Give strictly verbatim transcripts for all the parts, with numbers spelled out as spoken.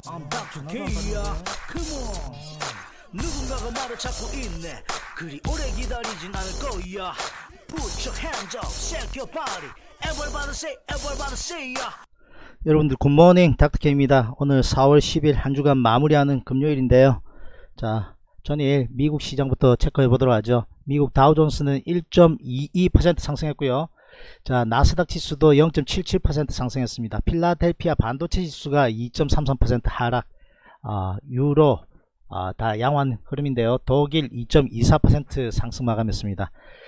I'm 닥터 K야. Come on. 누군가가 말을 찾고 있네. 그리 오래 기다리진 않을 거야. Put your hands up, shake your body. Everybody say, everybody say ya. 여러분들 굿모닝 닥터 K입니다. 오늘 사월 십일 한 주간 마무리하는 금요일인데요. 자, 전일 미국 시장부터 체크해 보도록 하죠. 미국 다우존스는 일 점 이이 퍼센트 상승했고요. 자, 나스닥 지수도 영 점 칠칠 퍼센트 상승했습니다. 필라델피아 반도체 지수가 이 점 삼삼 퍼센트 하락, 어, 유로 어, 다 양호한 흐름인데요. 독일 이 점 이사 퍼센트 상승 마감했습니다.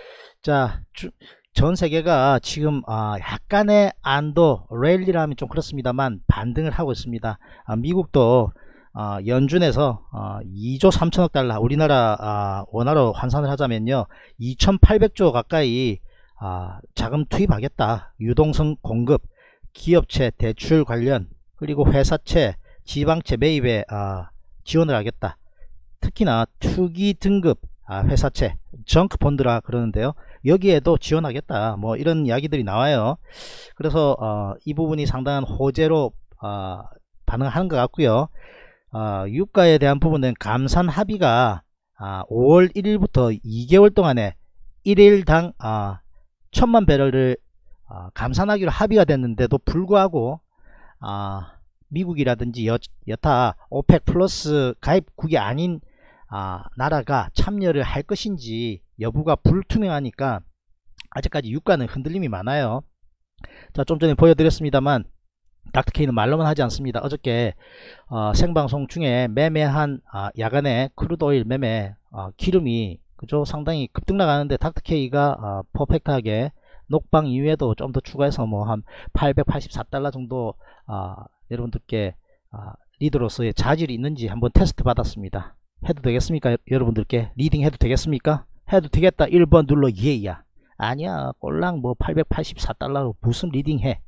자, 주, 전 세계가 지금 어, 약간의 안도, 랠리라 하면 좀 그렇습니다만 반등을 하고 있습니다. 아, 미국도 어, 연준에서 어, 이조 삼천억 달러, 우리나라 어, 원화로 환산을 하자면요 이천팔백조 가까이 어, 자금 투입하겠다. 유동성 공급, 기업체 대출 관련, 그리고 회사채, 지방채 매입에 어, 지원을 하겠다. 특히나 투기 등급 아, 회사채, 정크 펀드라 그러는데요. 여기에도 지원하겠다. 뭐 이런 이야기들이 나와요. 그래서 어, 이 부분이 상당한 호재로 어, 반응하는 것 같고요. 어, 유가에 대한 부분은 감산 합의가 아, 오월 일일부터 이 개월 동안에 일일당 아, 천만 배럴을 아, 감산하기로 합의가 됐는데도 불구하고 아, 미국이라든지 여, 여타 오펙 플러스 가입국이 아닌 아, 나라가 참여를 할 것인지 여부가 불투명하니까 아직까지 유가는 흔들림이 많아요. 자, 좀 전에 보여드렸습니다만 닥터 K는 말로만 하지 않습니다. 어저께 어, 생방송 중에 매매한 아, 야간에 크루드오일 매매 어, 기름이 그죠 상당히 급등 나가는데 닥터 K가 어, 퍼펙트하게 녹방 이후에도 좀 더 추가해서 뭐 한 팔백팔십사 달러 정도 어, 여러분들께 어, 리더로서의 자질이 있는지 한번 테스트 받았습니다. 해도 되겠습니까? 여러분들께 리딩 해도 되겠습니까? 해도 되겠다. 일 번 눌러 예야. 아니야 꼴랑 뭐 팔백팔십사 달러로 무슨 리딩 해.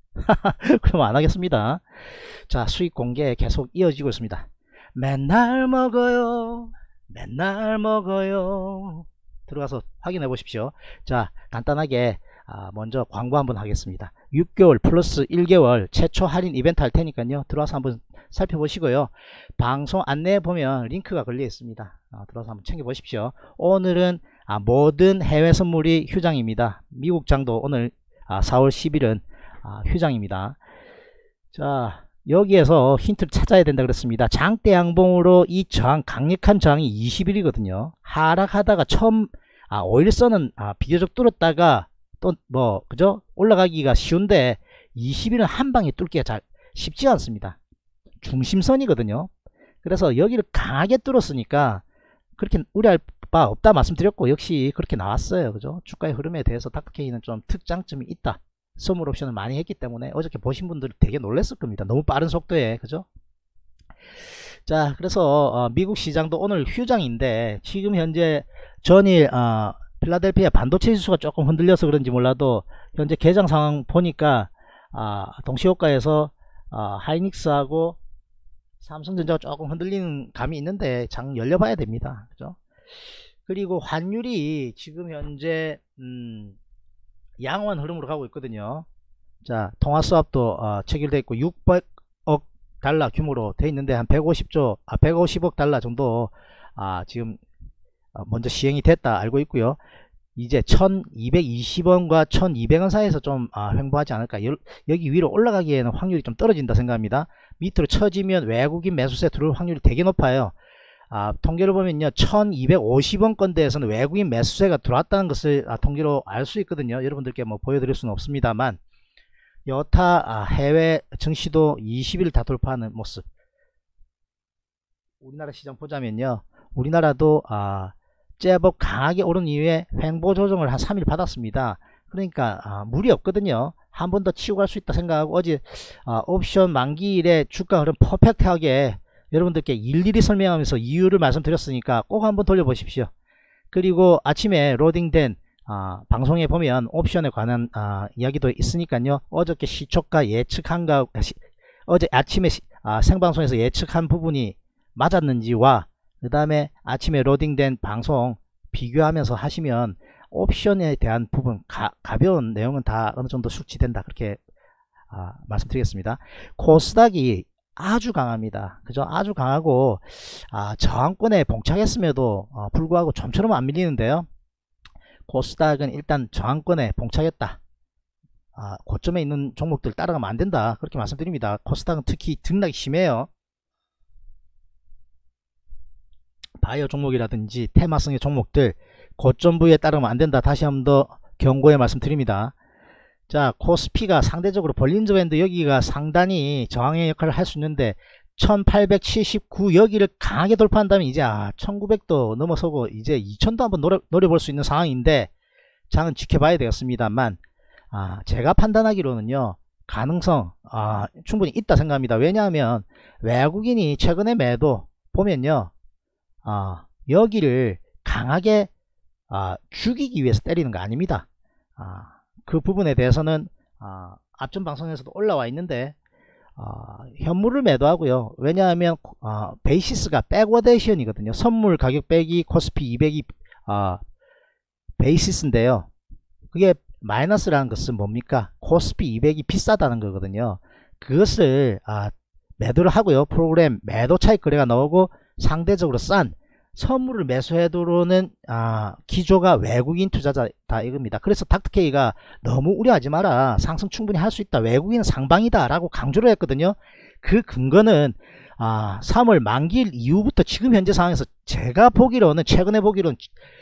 그럼 안 하겠습니다. 자, 수익 공개 계속 이어지고 있습니다. 맨날 먹어요, 맨날 먹어요. 들어가서 확인해 보십시오. 자, 간단하게 아, 먼저 광고 한번 하겠습니다. 육 개월 플러스 일 개월 최초 할인 이벤트 할 테니까요. 들어와서 한번 살펴보시고요. 방송 안내에 보면 링크가 걸려 있습니다. 아, 들어와서 한번 챙겨 보십시오. 오늘은 아, 모든 해외 선물이 휴장입니다. 미국 장도 오늘 아, 사월 십일은 아, 휴장입니다. 자, 여기에서 힌트를 찾아야 된다 그랬습니다. 장대 양봉으로 이 저항, 강력한 저항이 이십 일이거든요 하락하다가 처음 아, 오일선은 아, 비교적 뚫었다가 또 뭐 그죠 올라가기가 쉬운데 이십 일은 한 방에 뚫기가 잘 쉽지 않습니다. 중심선이거든요. 그래서 여기를 강하게 뚫었으니까 그렇게 우려할 바 없다 말씀드렸고 역시 그렇게 나왔어요. 그죠? 주가의 흐름에 대해서 닥터 K는 좀 특장점이 있다. 선물 옵션을 많이 했기 때문에 어저께 보신 분들 되게 놀랐을 겁니다. 너무 빠른 속도에. 그죠? 자, 그래서 어, 미국 시장도 오늘 휴장인데 지금 현재 전일 어, 필라델피아 반도체 지수가 조금 흔들려서 그런지 몰라도 현재 개장 상황 보니까 아, 동시호가에서 아, 하이닉스하고 삼성전자가 조금 흔들리는 감이 있는데 장 열려봐야 됩니다. 그죠? 그리고 환율이 지금 현재 음, 양호한 흐름으로 가고 있거든요. 자, 통화수합도 어, 체결되어 있고 육백억 달러 규모로 되어 있는데 한 백오십조, 아, 백오십억 달러 정도 아, 지금 어, 먼저 시행이 됐다 알고 있고요. 이제 천이백이십 원과 천이백 원 사이에서 좀 아, 횡보하지 않을까. 여, 여기 위로 올라가기에는 확률이 좀 떨어진다 생각합니다. 밑으로 쳐지면 외국인 매수세 들어올 확률이 되게 높아요. 아, 통계를 보면요 천이백오십 원권대에서는 외국인 매수세가 들어왔다는 것을 아, 통계로 알 수 있거든요. 여러분들께 뭐 보여드릴 수는 없습니다만 여타 아, 해외 증시도 이십 일 다 돌파하는 모습. 우리나라 시장 보자면요 우리나라도 아, 제법 강하게 오른 이후에 횡보 조정을 한 삼 일 받았습니다. 그러니까 아, 무리 없거든요. 한 번 더 치고 갈 수 있다 생각하고 어제 아, 옵션 만기일에 주가 흐름 퍼펙트하게 여러분들께 일일이 설명하면서 이유를 말씀드렸으니까 꼭 한번 돌려보십시오. 그리고 아침에 로딩된 아, 방송에 보면 옵션에 관한 아, 이야기도 있으니까요. 어저께 시초가 예측한가 시, 어제 아침에 시, 아, 생방송에서 예측한 부분이 맞았는지와 그 다음에 아침에 로딩된 방송 비교하면서 하시면 옵션에 대한 부분 가, 가벼운 내용은 다 어느 정도 숙지된다 그렇게 아, 말씀드리겠습니다. 코스닥이 아주 강합니다. 그죠? 아주 강하고 아, 저항권에 봉착했음에도 어, 불구하고 좀처럼 안 밀리는데요. 코스닥은 일단 저항권에 봉착했다. 아, 고점에 있는 종목들 따라가면 안 된다. 그렇게 말씀드립니다. 코스닥은 특히 등락이 심해요. 바이오 종목이라든지 테마성의 종목들 고점 부위에 따르면 안 된다. 다시 한번 더 경고의 말씀드립니다. 자, 코스피가 상대적으로 볼린저 밴드 여기가 상단이 저항의 역할을 할 수 있는데 천팔백칠십구 여기를 강하게 돌파한다면 이제 아, 천구백도 넘어서고 이제 이천도 한번 노려, 노려볼 수 있는 상황인데 장은 지켜봐야 되겠습니다만 아, 제가 판단하기로는요 가능성 아, 충분히 있다 생각합니다. 왜냐하면 외국인이 최근에 매도 보면요 아, 여기를 강하게 아, 죽이기 위해서 때리는 거 아닙니다. 아, 그 부분에 대해서는 아, 앞전 방송에서도 올라와 있는데 어, 현물을 매도하고요. 왜냐하면 어, 베이시스가 백워데이션이거든요. 선물 가격 빼기 코스피 이백이 어, 베이시스인데요. 그게 마이너스라는 것은 뭡니까? 코스피 이백이 비싸다는 거거든요. 그것을 아, 매도를 하고요. 프로그램 매도 차익 거래가 나오고 상대적으로 싼 선물을 매수해 들어오는 아, 기조가 외국인 투자자다 이겁니다. 그래서 닥터케이가 너무 우려하지 마라. 상승 충분히 할 수 있다. 외국인은 상방이다 라고 강조를 했거든요. 그 근거는 아, 삼월 만기일 이후부터 지금 현재 상황에서 제가 보기로는 최근에 보기로는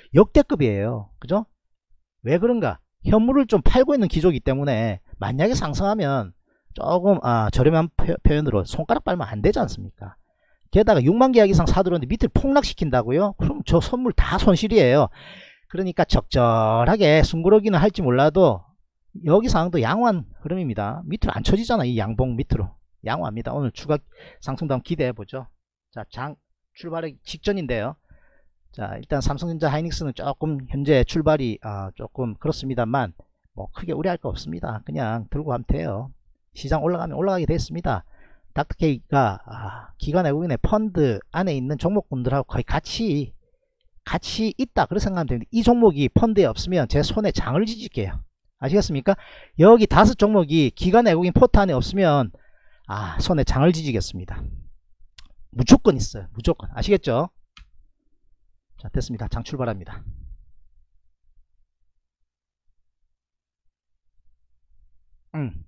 역대급이에요. 그죠? 왜 그런가? 현물을 좀 팔고 있는 기조이기 때문에 만약에 상승하면 조금 아, 저렴한 표현으로 손가락 빨면 안 되지 않습니까? 게다가 육만 계약 이상 사들었는데 밑을 폭락시킨다고요? 그럼 저 선물 다 손실이에요. 그러니까 적절하게 숨고르기는 할지 몰라도 여기 상황도 양호한 흐름입니다. 밑으로 안 쳐지잖아. 이 양봉 밑으로 양호합니다. 오늘 추가 상승도 한번 기대해보죠. 자, 장 출발하기 직전인데요. 자, 일단 삼성전자 하이닉스는 조금 현재 출발이 아, 조금 그렇습니다만 뭐 크게 우려할 거 없습니다. 그냥 들고 가면 돼요. 시장 올라가면 올라가게 됐습니다. 닥터케이가 아, 기관 외국인의 펀드 안에 있는 종목군들하고 거의 같이 같이 있다 그렇게 생각하면 됩니다. 이 종목이 펀드에 없으면 제 손에 장을 지질게요. 아시겠습니까? 여기 다섯 종목이 기관 외국인 포트 안에 없으면 아, 손에 장을 지지겠습니다. 무조건 있어요. 무조건. 아시겠죠? 자, 됐습니다. 장 출발합니다. 음.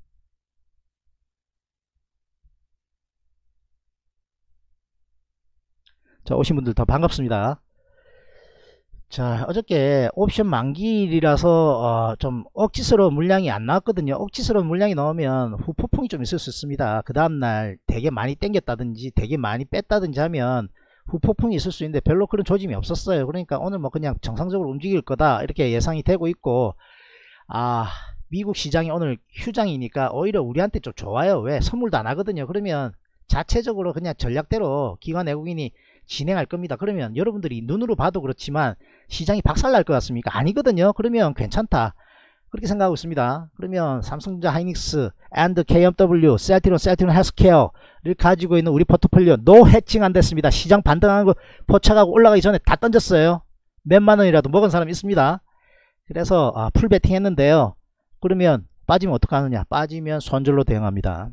자, 오신 분들 더 반갑습니다. 자, 어저께 옵션 만기일이라서 어, 좀 억지스러운 물량이 안 나왔거든요. 억지스러운 물량이 나오면 후폭풍이 좀 있을 수 있습니다. 그 다음날 되게 많이 땡겼다든지 되게 많이 뺐다든지 하면 후폭풍이 있을 수 있는데 별로 그런 조짐이 없었어요. 그러니까 오늘 뭐 그냥 정상적으로 움직일 거다 이렇게 예상이 되고 있고 아, 미국 시장이 오늘 휴장이니까 오히려 우리한테 좀 좋아요. 왜? 선물도 안 하거든요. 그러면 자체적으로 그냥 전략대로 기관 외국인이 진행할 겁니다. 그러면 여러분들이 눈으로 봐도 그렇지만 시장이 박살날 것 같습니까? 아니거든요. 그러면 괜찮다 그렇게 생각하고 있습니다. 그러면 삼성전자 하이닉스 and 케이엠더블유 셀트리온 셀트리온 헬스케어를 가지고 있는 우리 포트폴리오 노 해칭 안 됐습니다. 시장 반등하는 거 포착하고 올라가기 전에 다 던졌어요. 몇만 원이라도 먹은 사람 있습니다. 그래서 아, 풀 베팅 했는데요. 그러면 빠지면 어떡하느냐? 빠지면 손절로 대응합니다.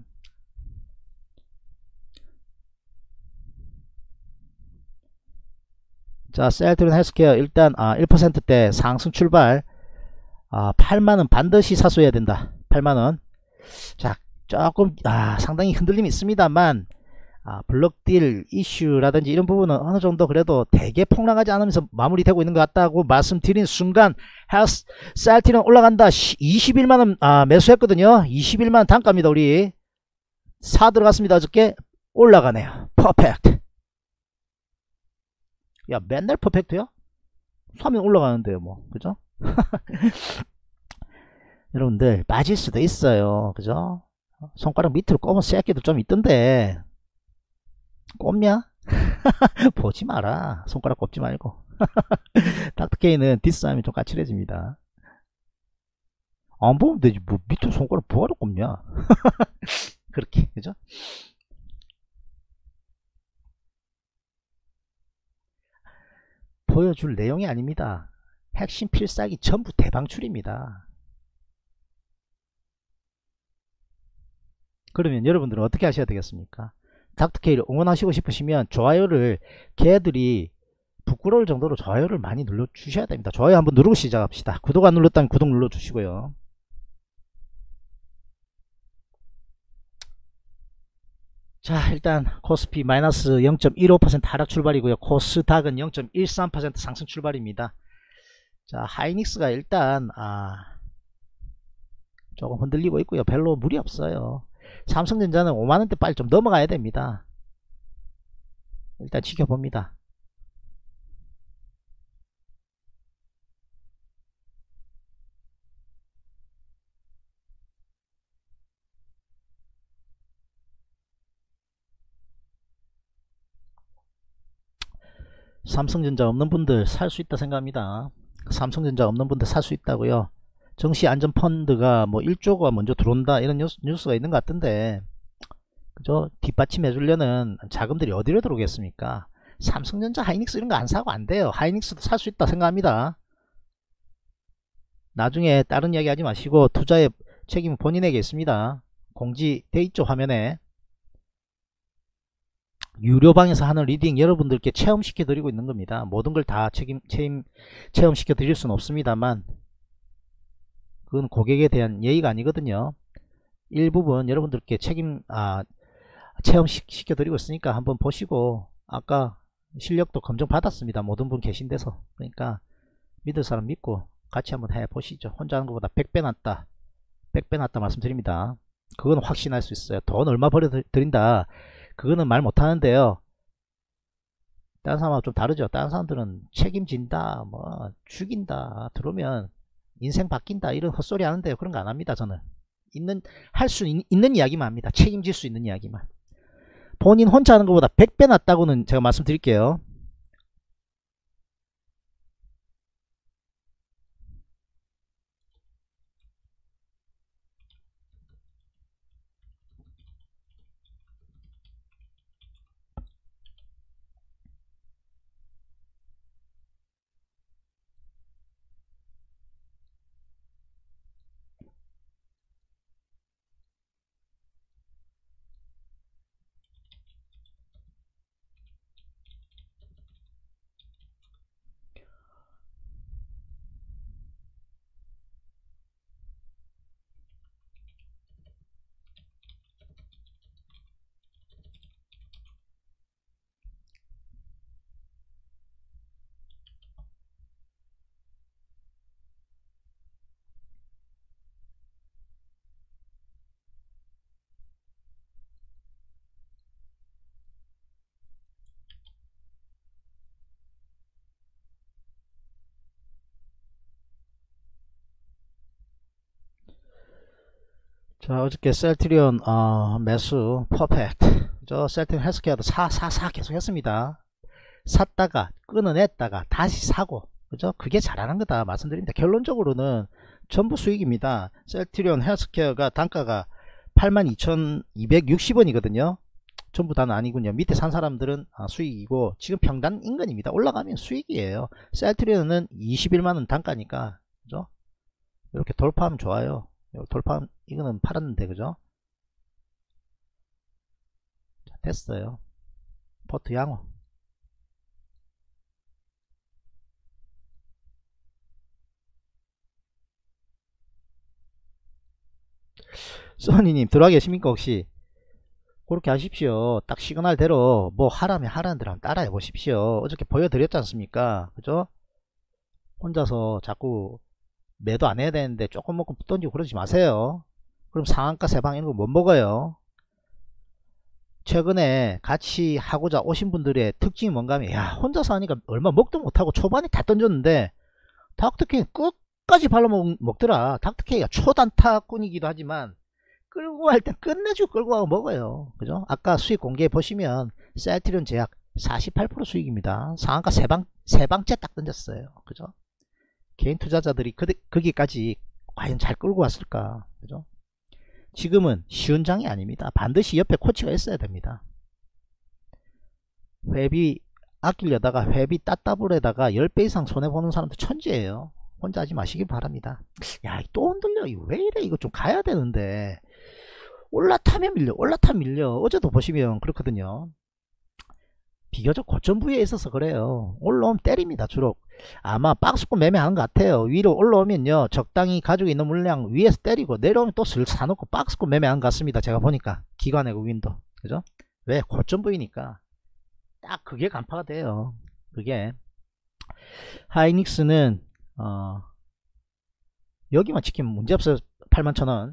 자, 셀트리온 헬스케어 일단 아, 일 퍼센트대 상승 출발. 아, 팔만 원 반드시 사수해야 된다. 팔만 원. 자, 조금 아, 상당히 흔들림이 있습니다만 아, 블록딜 이슈라든지 이런 부분은 어느 정도 그래도 되게 폭락하지 않으면서 마무리되고 있는 것 같다고 말씀드린 순간 헬스 셀트리온 올라간다. 이십일만 원 아, 매수했거든요. 이십일만 원 단가입니다. 우리 사 들어갔습니다. 어저께 올라가네요. 퍼펙트. 야, 맨날 퍼펙트야? 사면 올라가는데요, 뭐. 그죠? 여러분들, 빠질 수도 있어요. 그죠? 손가락 밑으로 꼽은 새끼도 좀 있던데. 꼽냐? 보지 마라. 손가락 꼽지 말고. 닥터케이는 디스하면 좀 까칠해집니다. 안 보면 되지. 뭐, 밑으로 손가락 뭐하러 꼽냐? 그렇게. 그죠? 보여줄 내용이 아닙니다. 핵심 필살기 전부 대방출입니다. 그러면 여러분들은 어떻게 하셔야 되겠습니까? 닥터케이를 응원하시고 싶으시면 좋아요를, 걔들이 부끄러울 정도로 좋아요를 많이 눌러주셔야 됩니다. 좋아요 한번 누르고 시작합시다. 구독 안 눌렀다면 구독 눌러주시고요. 자, 일단 코스피 마이너스 영 점 일오 퍼센트 하락 출발이고요. 코스닥은 영 점 일삼 퍼센트 상승 출발입니다. 자, 하이닉스가 일단 아, 조금 흔들리고 있고요. 별로 무리 없어요. 삼성전자는 오만원대 빨리 좀 넘어가야 됩니다. 일단 지켜봅니다. 삼성전자 없는 분들 살 수 있다 생각합니다. 삼성전자 없는 분들 살 수 있다고요. 정시안전펀드가 뭐 일조가 먼저 들어온다 이런 뉴스, 뉴스가 있는 것 같던데, 그죠? 뒷받침해 주려는 자금들이 어디로 들어오겠습니까? 삼성전자, 하이닉스 이런 거 안 사고 안 돼요. 하이닉스도 살 수 있다 생각합니다. 나중에 다른 이야기 하지 마시고 투자의 책임은 본인에게 있습니다. 공지돼 있죠, 화면에. 유료방에서 하는 리딩 여러분들께 체험시켜 드리고 있는 겁니다. 모든 걸 다 책임, 체험, 체험시켜 드릴 수는 없습니다만, 그건 고객에 대한 예의가 아니거든요. 일부분 여러분들께 책임, 아, 체험시켜 드리고 있으니까 한번 보시고, 아까 실력도 검증 받았습니다. 모든 분 계신 데서. 그러니까 믿을 사람 믿고 같이 한번 해 보시죠. 혼자 하는 것보다 백 배 낫다, 백 배 낫다 말씀드립니다. 그건 확신할 수 있어요. 돈 얼마 벌어 드린다, 그거는 말 못하는데요. 다른 사람하고 좀 다르죠. 다른 사람들은 책임진다, 뭐 죽인다, 들어오면 인생 바뀐다 이런 헛소리 하는데요. 그런 거 안 합니다. 저는 있는, 할 수 있는 이야기만 합니다. 책임질 수 있는 이야기만. 본인 혼자 하는 것보다 백 배 낫다고는 제가 말씀드릴게요. 자, 어저께 셀트리온 어, 매수 퍼펙트. 저 셀트리온 헬스케어도 사 사 사 계속 했습니다. 샀다가 끊어냈다가 다시 사고, 그죠? 그게 잘하는 거다 말씀드립니다. 결론적으로는 전부 수익입니다. 셀트리온 헬스케어가 단가가 팔만 이천이백육십 원이거든요 전부 다는 아니군요. 밑에 산 사람들은 아, 수익이고, 지금 평단 인근입니다. 올라가면 수익이에요. 셀트리온은 이십일만 원 단가니까, 그죠? 이렇게 돌파하면 좋아요. 돌파, 이거는 팔았는데, 그죠? 자, 됐어요. 포트 양호. 써니님 들어와 계십니까 혹시? 그렇게 하십시오. 딱 시그널 대로 뭐 하라면 하라는 대로 한번 따라해 보십시오. 어저께 보여드렸지 않습니까? 그죠? 혼자서 자꾸 매도 안 해야 되는데 조금 먹고 던지고 그러지 마세요. 그럼 상한가 세방 이런 거 못 먹어요. 최근에 같이 하고자 오신 분들의 특징이 뭔가 하면, 야, 혼자서 하니까 얼마 먹도 못하고 초반에 다 던졌는데 닥터케이 끝까지 발라먹더라. 닥터케이가 초단타꾼이기도 하지만 끌고 할 땐 끝내주고 끌고 가고 먹어요. 그죠? 아까 수익 공개해 보시면 셀트리온 제약 사십팔 퍼센트 수익입니다. 상한가 세방 세방째 딱 던졌어요. 그죠? 개인 투자자들이 그, 거기까지 과연 잘 끌고 왔을까? 그죠? 지금은 쉬운 장이 아닙니다. 반드시 옆에 코치가 있어야 됩니다. 회비 아끼려다가 회비 따따블에다가 십 배 이상 손해보는 사람도 천재예요. 혼자 하지 마시길 바랍니다. 야, 또 흔들려. 이거 왜 이래? 이거 좀 가야 되는데. 올라타면 밀려 올라타면 밀려. 어제도 보시면 그렇거든요. 비교적 고점 부위에 있어서 그래요. 올라오면 때립니다. 주로 아마 박스권 매매하는 것 같아요. 위로 올라오면요 적당히 가지고 있는 물량 위에서 때리고 내려오면 또 슬 사놓고 박스권 매매하는 것 같습니다. 제가 보니까 기관의 윈도 그죠? 왜? 고점 부위니까 딱 그게 간파가 돼요. 그게 하이닉스는 어 여기만 지키면 문제없어요. 팔만 천원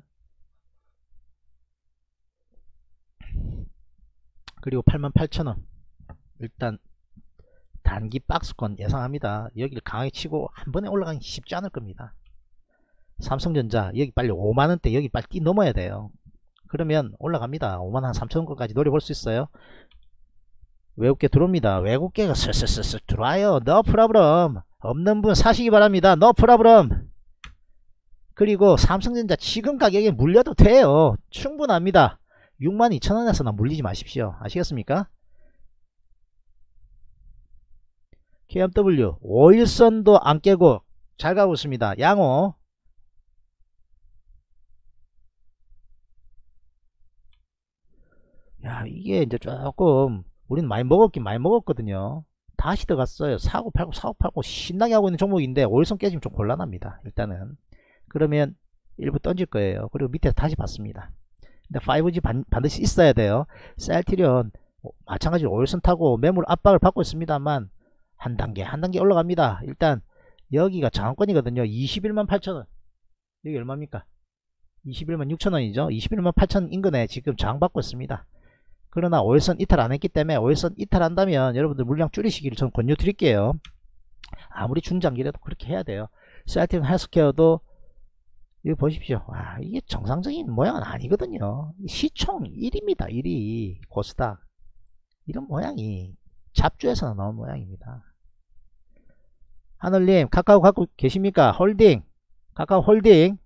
그리고 팔만 팔천원 일단 단기 박스권 예상합니다. 여기를 강하게 치고 한 번에 올라가기 쉽지 않을 겁니다. 삼성전자 여기 빨리 오만원대 여기 빨리 뛰 넘어야 돼요. 그러면 올라갑니다. 오만 삼천원까지 노려볼 수 있어요. 외국계 들어옵니다. 외국계가 슬슬슬슬 들어와요. No problem. 없는 분 사시기 바랍니다. No problem. 그리고 삼성전자 지금 가격에 물려도 돼요. 충분합니다. 육만 이천원에서나 물리지 마십시오. 아시겠습니까? 케이엠더블유 오일선도 안 깨고 잘 가고 있습니다. 양호 야 이게 이제 조금 우리는 많이 먹었긴 많이 먹었거든요. 다시 들어갔어요. 사고 팔고 사고 팔고 신나게 하고 있는 종목인데 오일선 깨지면 좀 곤란합니다. 일단은 그러면 일부 던질 거예요. 그리고 밑에 다시 받습니다. 근데 파이브지 반, 반드시 있어야 돼요. 셀트리온 마찬가지로 오일선 타고 매물 압박을 받고 있습니다만 한 단계 한 단계 올라갑니다. 일단 여기가 저항권이거든요. 이십일만 팔천원 여기 얼마입니까? 이십일만 육천원이죠. 이십일만 팔천 인근에 지금 저항받고 있습니다. 그러나 오일선 이탈 안했기 때문에 오일선 이탈한다면 여러분들 물량 줄이시기를 저는 권유 드릴게요. 아무리 중장기라도 그렇게 해야 돼요. 셀트리온 헬스케어도 이거 보십시오. 와, 이게 정상적인 모양은 아니거든요. 시총 일입니다. 일 위 코스닥 이런 모양이 잡주에서 나온 모양입니다. 하늘님 카카오 갖고 계십니까? 홀딩 카카오 홀딩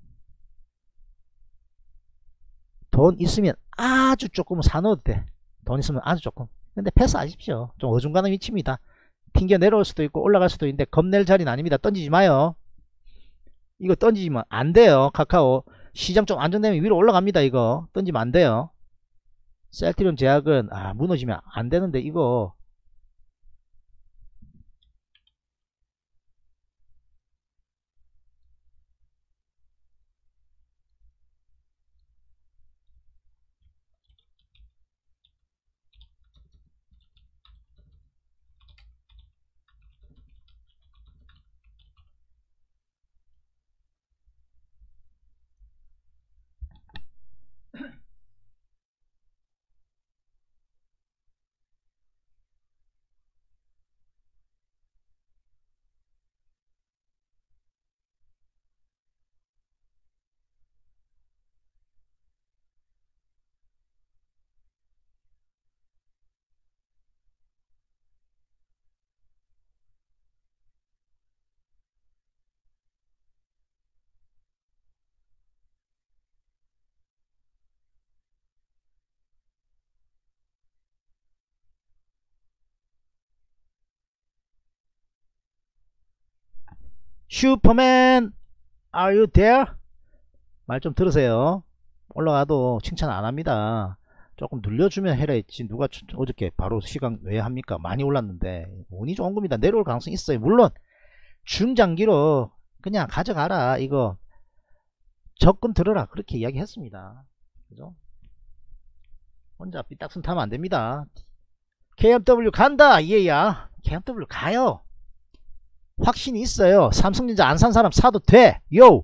돈 있으면 아주 조금 사놓어도 돼. 돈 있으면 아주 조금. 근데 패스하십시오. 좀 어중간한 위치입니다. 튕겨 내려올 수도 있고 올라갈 수도 있는데 겁낼 자리는 아닙니다. 던지지 마요. 이거 던지면 안 돼요. 카카오 시장 좀 안정되면 위로 올라갑니다. 이거 던지면 안 돼요. 셀트리온 제약은 아 무너지면 안 되는데 이거 슈퍼맨 are you there? 말 좀 들으세요. 올라가도 칭찬 안합니다. 조금 눌려주면 해라 했지 누가 어저께 바로 시간 왜 합니까? 많이 올랐는데 운이 좋은 겁니다. 내려올 가능성이 있어요. 물론 중장기로 그냥 가져가라 이거 적금 들어라 그렇게 이야기했습니다. 그죠? 혼자 삐딱선 타면 안됩니다. 케이엠더블유 간다 얘야. 케이엠더블유 가요. 확신이 있어요. 삼성전자 안 산 사람 사도 돼. 요.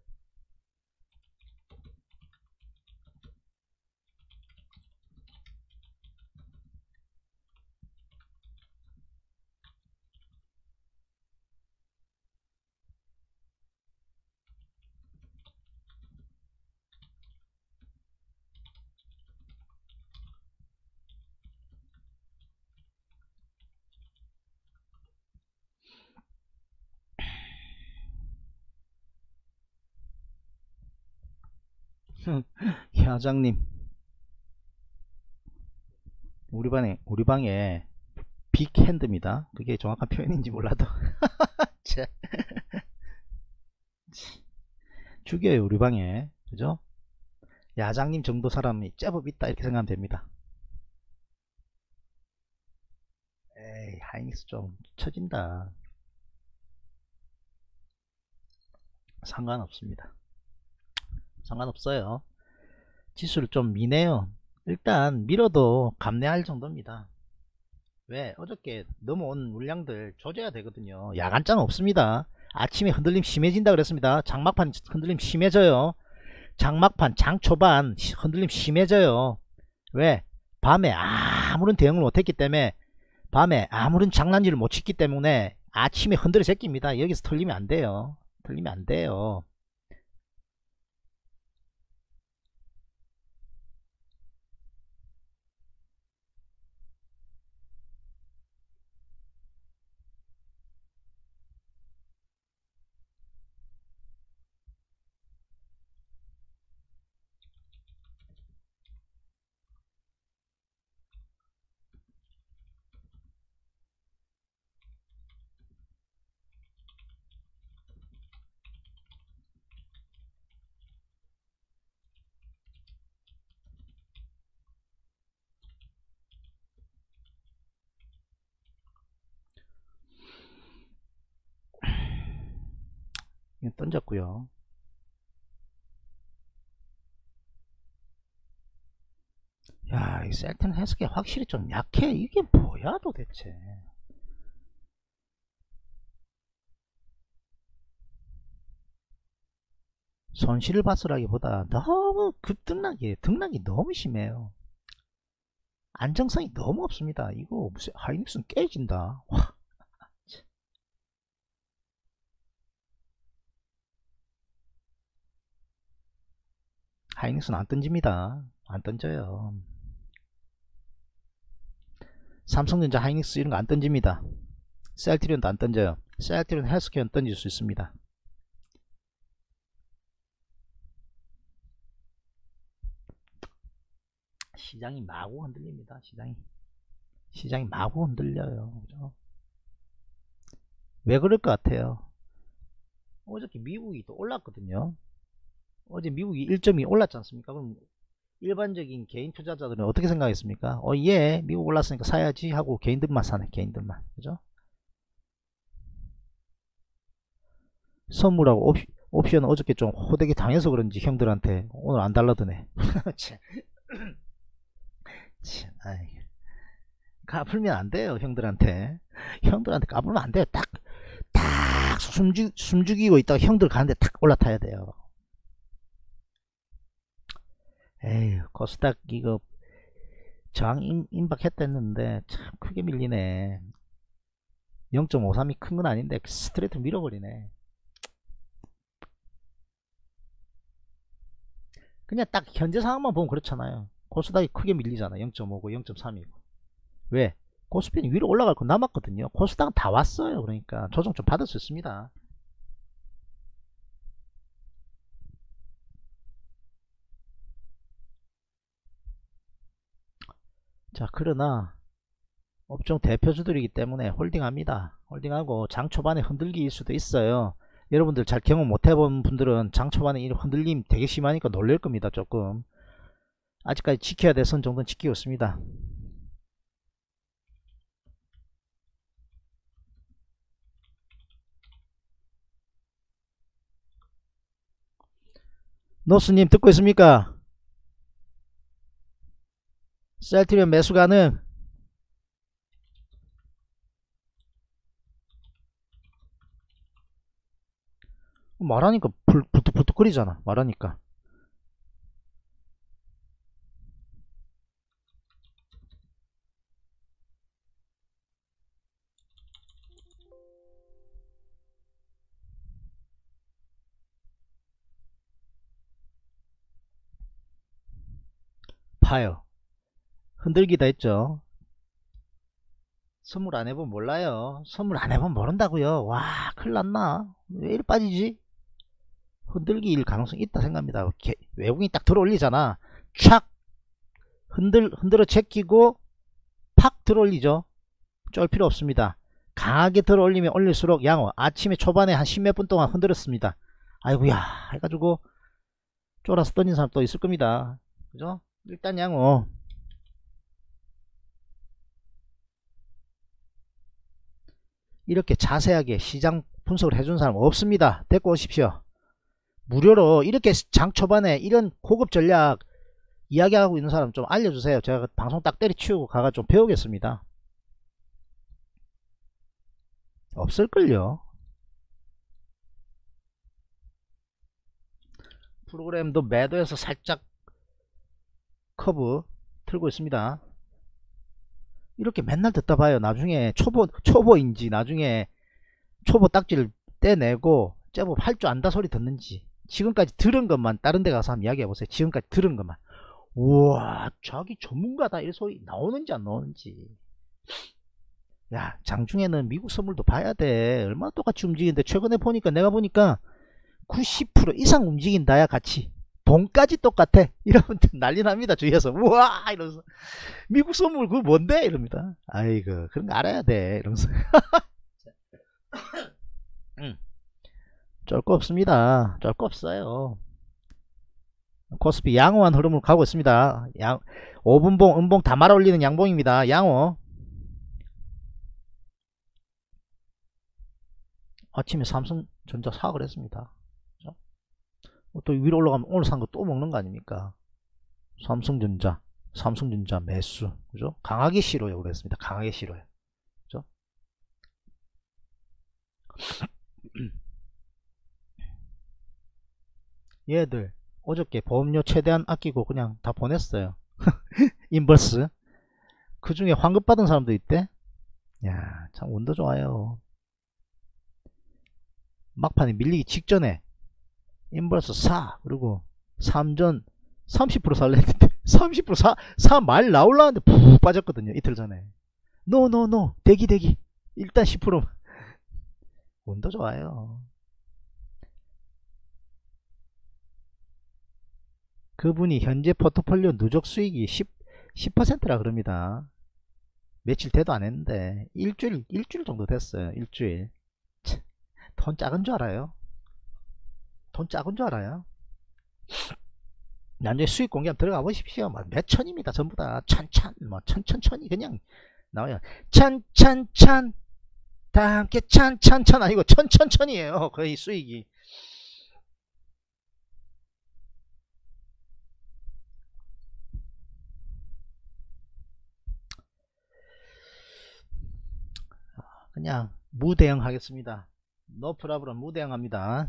회장님 우리 방에 우리 방에 빅핸드입니다. 그게 정확한 표현인지 몰라도 죽여요 우리 방에. 그죠? 야장님 정도 사람이 제법 있다 이렇게 생각하면 됩니다. 에이, 하이닉스 좀 처진다. 상관없습니다. 상관없어요. 지수를 좀 미네요. 일단 밀어도 감내할 정도입니다. 왜? 어저께 넘어온 물량들 조져야 되거든요. 야간장 없습니다. 아침에 흔들림 심해진다 그랬습니다. 장막판 흔들림 심해져요. 장막판 장초반 흔들림 심해져요. 왜? 밤에 아무런 대응을 못했기 때문에, 밤에 아무런 장난질을 못 치기 때문에 아침에 흔들어 제낍니다. 여기서 틀리면 안 돼요. 틀리면 안 돼요. 이거 던졌고요. 야, 이 셀튼 해석이 확실히 좀 약해. 이게 뭐야 도대체. 손실을 봤으라기보다 너무 급등락이에요. 등락이 너무 심해요. 안정성이 너무 없습니다. 이거 무슨 하이닉스는 깨진다. 와. 하이닉스는 안 던집니다. 안 던져요. 삼성전자, 하이닉스 이런 거 안 던집니다. 셀트리온도 안 던져요. 셀트리온, 헬스케어는 던질 수 있습니다. 시장이 마구 흔들립니다. 시장이 시장이 마구 흔들려요. 그죠? 왜 그럴 것 같아요? 어저께 미국이 또 올랐거든요. 어제 미국이 일 점 이 올랐지 않습니까? 그럼 일반적인 개인 투자자들은 어떻게 생각했습니까? 어, 예, 미국 올랐으니까 사야지 하고 개인들만 사네. 개인들만. 그죠? 선물하고 옵, 옵션 어저께 좀 호되게 당해서 그런지 형들한테 오늘 안 달라드네. 참. 참, 아이. 까불면 안 돼요. 형들한테. 형들한테 까불면 안 돼요. 딱, 딱 숨죽, 숨죽이고 있다가 형들 가는데 탁 올라타야 돼요. 에이, 코스닥 이거 저항 임, 임박했댔는데 참 크게 밀리네. 영 점 오삼이 큰 건 아닌데 스트레이트 밀어버리네. 그냥 딱 현재 상황만 보면 그렇잖아요. 코스닥이 크게 밀리잖아. 영 점 오고 영 점 삼이고. 왜? 코스피는 위로 올라갈 거 남았거든요. 코스닥은 다 왔어요. 그러니까 조정 좀 받을 수 있습니다. 자, 그러나 업종 대표주들이기 때문에 홀딩합니다. 홀딩하고 장 초반에 흔들기일 수도 있어요. 여러분들 잘 경험 못 해본 분들은 장 초반에 이 흔들림 되게 심하니까 놀랄 겁니다. 조금 아직까지 지켜야 될 선 정도는 지키고 있습니다. 노스님 듣고 있습니까? 셀트리온 매수 가능. 말하니까 불, 부뚝부뚝거리잖아. 말하니까. 봐요. 흔들기다 했죠. 선물 안 해보면 몰라요. 선물 안 해보면 모른다고요. 와, 큰일 났나? 왜 이리 빠지지? 흔들기일 가능성이 있다 생각합니다. 개, 외국인이 딱 들어 올리잖아. 촥 흔들, 흔들어 제끼고 팍 들어 올리죠. 쫄 필요 없습니다. 강하게 들어 올리면 올릴수록 양호. 아침에 초반에 한 십몇 분 동안 흔들었습니다. 아이고야 해가지고 쫄아서 던진 사람 또 있을 겁니다. 그죠? 일단 양호. 이렇게 자세하게 시장 분석을 해준 사람 없습니다. 데리고 오십시오. 무료로 이렇게 장 초반에 이런 고급 전략 이야기하고 있는 사람 좀 알려주세요. 제가 방송 딱 때려치우고 가가 좀 배우겠습니다. 없을걸요. 프로그램도 매도해서 살짝 커브 틀고 있습니다. 이렇게 맨날 듣다 봐요. 나중에 초보, 초보인지 나중에 초보 딱지를 떼내고 제법 할 줄 안다 소리 듣는지, 지금까지 들은 것만 다른 데 가서 한번 이야기해 보세요. 지금까지 들은 것만. 우와, 자기 전문가다 이 소리 나오는지 안 나오는지. 야, 장중에는 미국 선물도 봐야 돼. 얼마나 똑같이 움직이는데 최근에 보니까 내가 보니까 구십 퍼센트 이상 움직인다야 같이. 돈까지 똑같아. 이러면 난리 납니다. 주위에서. 우와 이러면서 미국 선물 그거 뭔데? 이럽니다. 아이고 그런 거 알아야 돼. 이러면서. 음. 쩔 거 없습니다. 쩔 거 없어요. 코스피 양호한 흐름으로 가고 있습니다. 양, 오 분봉, 음봉 다 말아 올리는 양봉입니다. 양호. 아침에 삼성전자 사을 했습니다. 그죠? 또 위로 올라가면 오늘 산 거 또 먹는 거 아닙니까? 삼성전자, 삼성전자 매수. 그죠? 강하게 싫어요. 그랬습니다. 강하게 싫어요. 그죠? 얘들 어저께 보험료 최대한 아끼고 그냥 다 보냈어요. 인버스. 그 중에 환급 받은 사람도 있대. 야, 참 운도 좋아요. 막판에 밀리기 직전에 인버스 사, 그리고 삼전 삼십 퍼센트 살래 했는데 삼십 퍼센트 사, 사 말 나올라는데 푹 빠졌거든요. 이틀 전에. 노노노 no, no, 대기 대기 일단 십 퍼센트. 운도 좋아요. 그분이 현재 포트폴리오 누적 수익이 십 퍼센트라 그럽니다. 며칠 돼도 안 했는데 일주일 일주일 정도 됐어요. 일주일. 참, 돈 작은 줄 알아요? 돈 작은 줄 알아요? 나중에 수익 공개하면 들어가 보십시오. 뭐 몇 천입니다. 전부 다 천천 뭐 천천천이 그냥 나와요. 천천천 다 함께 천천천 아니고 천천천이에요. 거의 수익이. 그냥 무대응 하겠습니다. 노 프라브럼 무대응 합니다.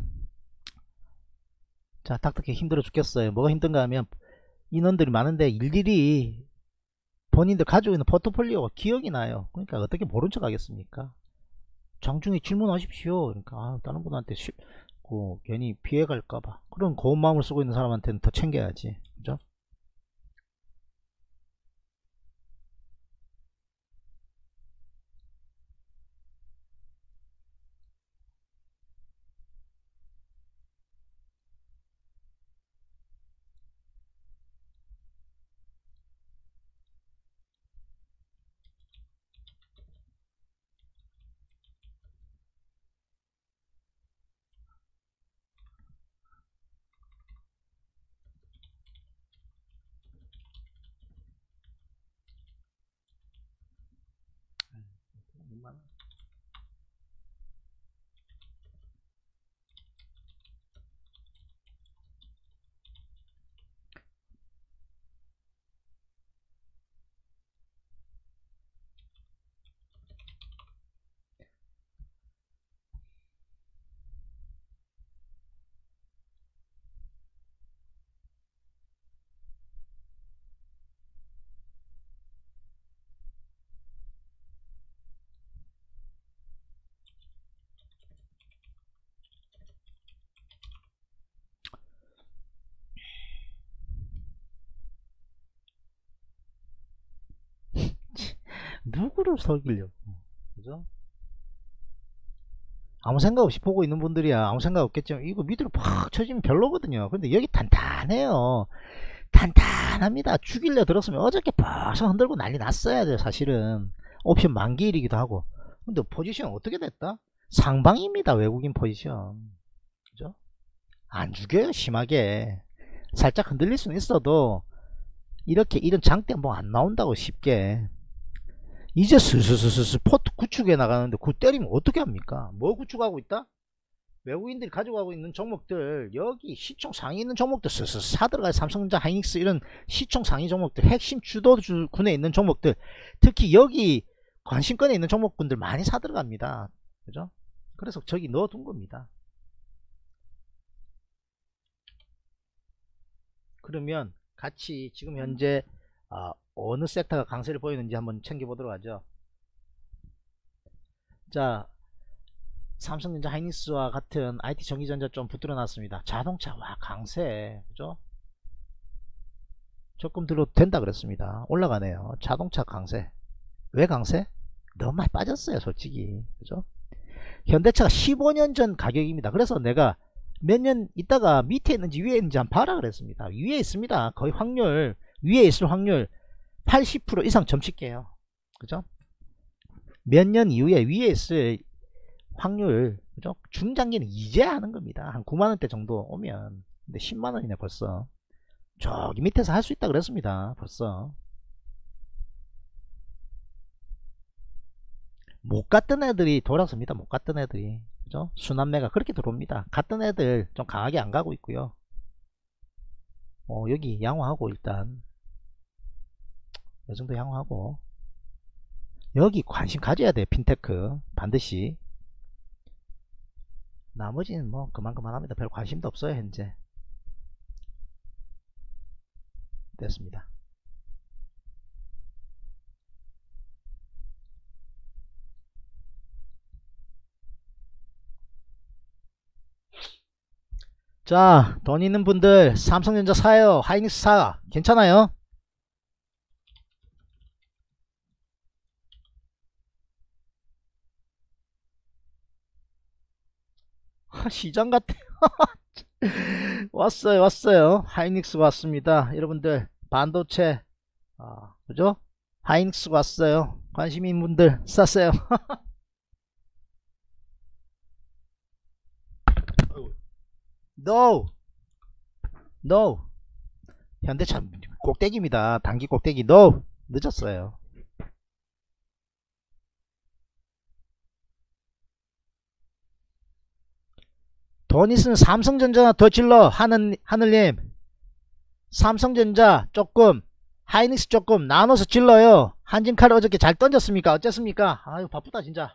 자, 닥터케 힘들어 죽겠어요. 뭐가 힘든가 하면 인원들이 많은데 일일이 본인들 가지고 있는 포트폴리오가 기억이 나요. 그러니까 어떻게 모른 척 하겠습니까? 장중에 질문하십시오. 그러니까 아, 다른 분한테 시, 그, 괜히 피해갈까봐. 그런 고운 마음을 쓰고 있는 사람한테는 더 챙겨야지. 그죠? 누구를 속이려고. 그죠? 아무 생각 없이 보고 있는 분들이야 아무 생각 없겠지만 이거 밑으로 팍 쳐지면 별로거든요. 근데 여기 단단해요. 단단합니다. 죽일려 들었으면 어저께 벌써 흔들고 난리 났어야 돼요. 사실은 옵션 만기일이기도 하고. 근데 포지션 어떻게 됐다? 상방입니다. 외국인 포지션. 그죠? 안 죽여요. 심하게 살짝 흔들릴 수는 있어도 이렇게 이런 장대 뭐 안 나온다고 쉽게. 이제 스스스스스 포트 구축해 나가는데 그 때리면 어떻게 합니까? 뭐 구축하고 있다? 외국인들이 가져가고 있는 종목들, 여기 시총 상위 있는 종목들 스스 사들어가. 삼성전자, 하이닉스 이런 시총 상위 종목들, 핵심 주도주군에 있는 종목들, 특히 여기 관심권에 있는 종목군들 많이 사들어갑니다. 그죠? 그래서 저기 넣어둔 겁니다. 그러면 같이 지금 현재 어, 어느 섹터가 강세를 보이는지 한번 챙겨보도록 하죠. 자, 삼성전자, 하이닉스와 같은 아이티 전기전자 좀 붙들어 놨습니다. 자동차 와 강세, 그죠? 조금 들어도 된다 그랬습니다. 올라가네요. 자동차 강세. 왜 강세? 너무 많이 빠졌어요 솔직히. 그죠? 현대차가 십오 년 전 가격입니다. 그래서 내가 몇 년 있다가 밑에 있는지 위에 있는지 한번 봐라 그랬습니다. 위에 있습니다. 거의 확률, 위에 있을 확률 팔십 퍼센트 이상 점칠게요. 그죠? 몇 년 이후에 위에 있을 확률, 그죠? 중장기는 이제 하는 겁니다. 한 구만 원대 정도 오면. 근데 십만 원이네 벌써. 저기 밑에서 할 수 있다 그랬습니다. 벌써. 못 갔던 애들이 돌아섭니다. 못 갔던 애들이. 그죠? 순환매가 그렇게 들어옵니다. 갔던 애들 좀 강하게 안 가고 있고요. 어, 여기 양호하고 일단 이 정도 양호하고, 여기 관심 가져야 돼요. 핀테크 반드시. 나머지는 뭐 그만 그만 합니다. 별 관심도 없어요 현재. 됐습니다. 자, 돈 있는 분들 삼성전자 사요. 하이닉스 사. 괜찮아요. 시장 같아. 왔어요 왔어요. 하이닉스 왔습니다. 여러분들 반도체, 아, 그죠? 하이닉스 왔어요. 관심 있는 분들 쌌어요. No No 현대차 꼭대기입니다. 단기 꼭대기. No 늦었어요. 돈 있으면 삼성전자 더 질러. 하늘, 하늘님 삼성전자 조금, 하이닉스 조금 나눠서 질러요. 한진칼 어저께 잘 던졌습니까? 어쨌습니까? 아유 바쁘다 진짜.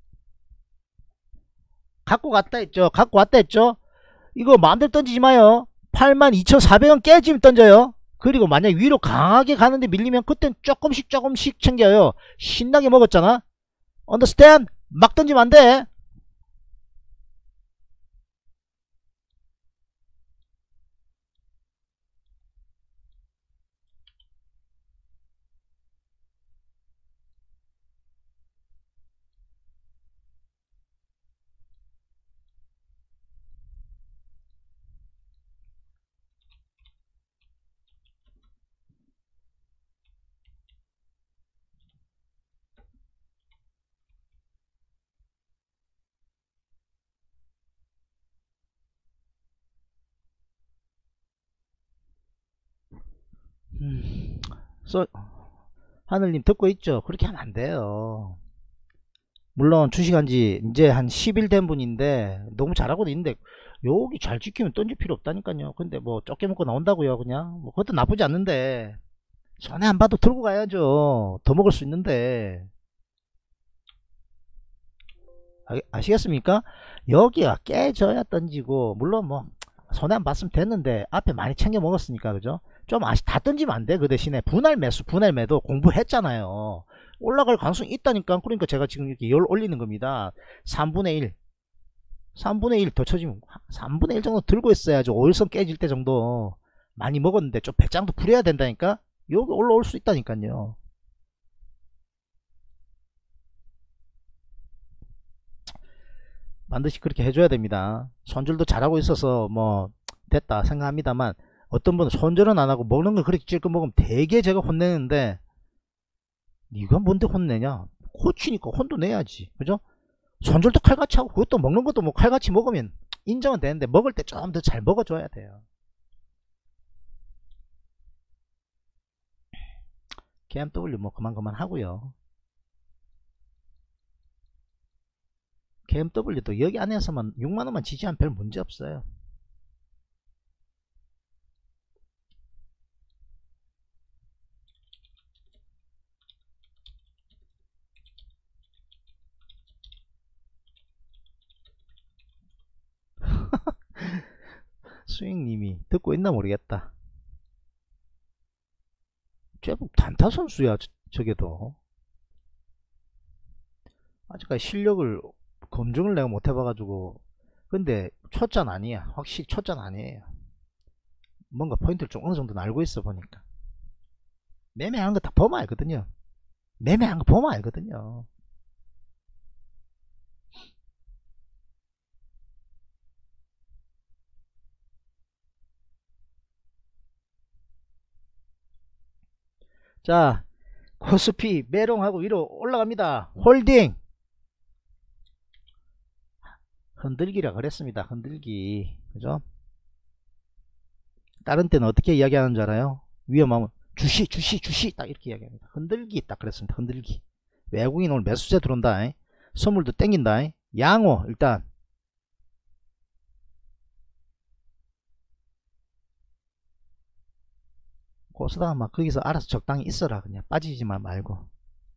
갖고 갔다 했죠. 갖고 왔다 했죠. 이거 마음대로 던지지 마요. 팔만 이천사백 원 깨지면 던져요. 그리고 만약 위로 강하게 가는데 밀리면 그땐 조금씩 조금씩 챙겨요. 신나게 먹었잖아. 언더스탠? 막 던지면 안돼. 음, 써, 하늘님 듣고 있죠? 그렇게 하면 안 돼요. 물론 주식한지 이제 한 십 일 된 분인데 너무 잘하고 있는데 여기 잘 지키면 던질 필요 없다니까요. 근데 뭐 쫓겨 먹고 나온다고요. 그냥 뭐 그것도 나쁘지 않는데 손해 안 봐도 들고 가야죠. 더 먹을 수 있는데. 아, 아시겠습니까? 여기가 깨져야 던지고, 물론 뭐 손해 안 봤으면 됐는데 앞에 많이 챙겨 먹었으니까. 그죠? 좀 아시 다 던지면 안 돼. 그 대신에 분할 매수, 분할 매도 공부했잖아요. 올라갈 가능성이 있다니까. 그러니까 제가 지금 이렇게 열 올리는 겁니다. 삼분의 일, 삼분의 일 더 쳐지면 삼분의 일 정도 들고 있어야죠. 오일선 깨질 때 정도. 많이 먹었는데 좀 배짱도 부려야 된다니까. 여기 올라올 수 있다니까요. 반드시 그렇게 해줘야 됩니다. 손절도 잘하고 있어서 뭐 됐다 생각합니다만, 어떤 분은 손절은 안하고 먹는 걸 그렇게 찔끔 먹으면 되게 제가 혼내는데, 니가 뭔데 혼내냐? 코치니까 혼도 내야지. 그죠? 손절도 칼같이 하고 그것도 먹는 것도 뭐 칼같이 먹으면 인정은 되는데, 먹을 때 좀 더 잘 먹어줘야 돼요. 케이엠더블유 뭐 그만 그만 하고요. 케이엠더블유도 여기 안에서만 육만원만 지지하면 별 문제 없어요. 스윙님이 듣고 있나 모르겠다. 제법 단타 선수야 저, 저게도. 아직까지 실력을 검증을 내가 못 해봐가지고. 근데 초짜는 아니야. 확실히 초짜는 아니에요. 뭔가 포인트를 좀 어느 정도는 알고 있어 보니까. 매매한 거 다 보면 알거든요. 매매한 거 보면 알거든요. 자, 코스피 메롱하고 위로 올라갑니다. 홀딩. 흔들기라 그랬습니다. 흔들기. 그죠? 다른 때는 어떻게 이야기하는 줄 알아요? 위험하면 주시 주시 주시 딱 이렇게 이야기합니다. 흔들기 딱 그랬습니다. 흔들기. 외국인 오늘 매수세 들어온다. 선물도 땡긴다. 양호 일단. 고스닥 막 거기서 알아서 적당히 있어라. 그냥 빠지지만 말고.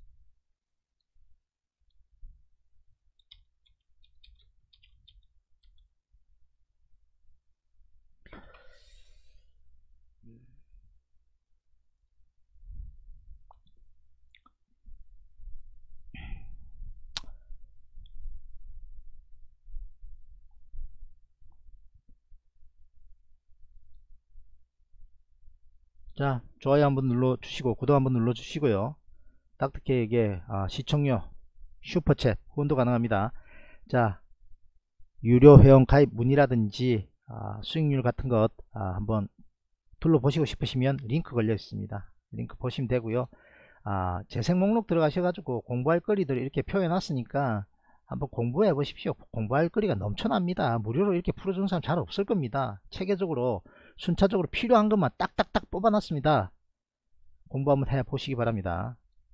자, 좋아요 한번 눌러주시고 구독 한번 눌러주시고요. 닥터케이에게 아, 시청료 슈퍼챗 후원도 가능합니다. 자, 유료 회원 가입 문의라든지 아, 수익률 같은 것 아, 한번 둘러보시고 싶으시면 링크 걸려 있습니다. 링크 보시면 되고요. 아, 재생 목록 들어가셔가지고 공부할 거리들을 이렇게 표해 놨으니까 한번 공부해 보십시오. 공부할 거리가 넘쳐납니다. 무료로 이렇게 풀어주는 사람 잘 없을 겁니다. 체계적으로 순차적으로 필요한 것만 딱딱딱 뽑아 놨습니다. 공부 한번 해 보시기 바랍니다.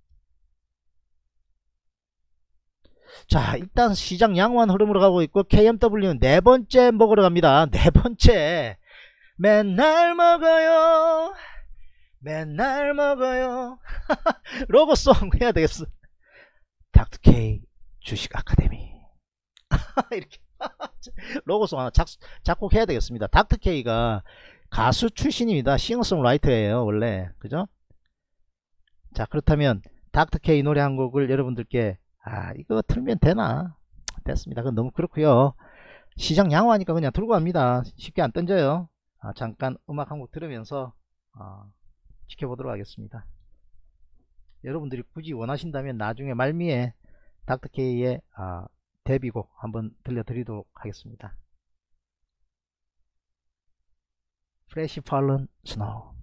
자, 일단 시장 양호한 흐름으로 가고 있고 케이엠더블유는 네 번째 먹으러 갑니다. 네 번째. 맨날 먹어요. 맨날 먹어요. 로고송 해야 되겠어. 닥터케이 주식 아카데미. 이렇게 로고송 하나 작, 작곡해야 되겠습니다. 닥터케이가 가수 출신입니다. 싱어송라이터예요 원래. 그죠? 자, 그렇다면 닥터케이 노래 한 곡을 여러분들께 아 이거 틀면 되나? 됐습니다. 그건 너무 그렇고요. 시장 양호하니까 그냥 들고 갑니다. 쉽게 안 던져요. 아, 잠깐 음악 한 곡 들으면서 아, 지켜보도록 하겠습니다. 여러분들이 굳이 원하신다면 나중에 말미에 닥터케이의 아, 데뷔곡 한번 들려드리도록 하겠습니다. Fresh Fallen Snow.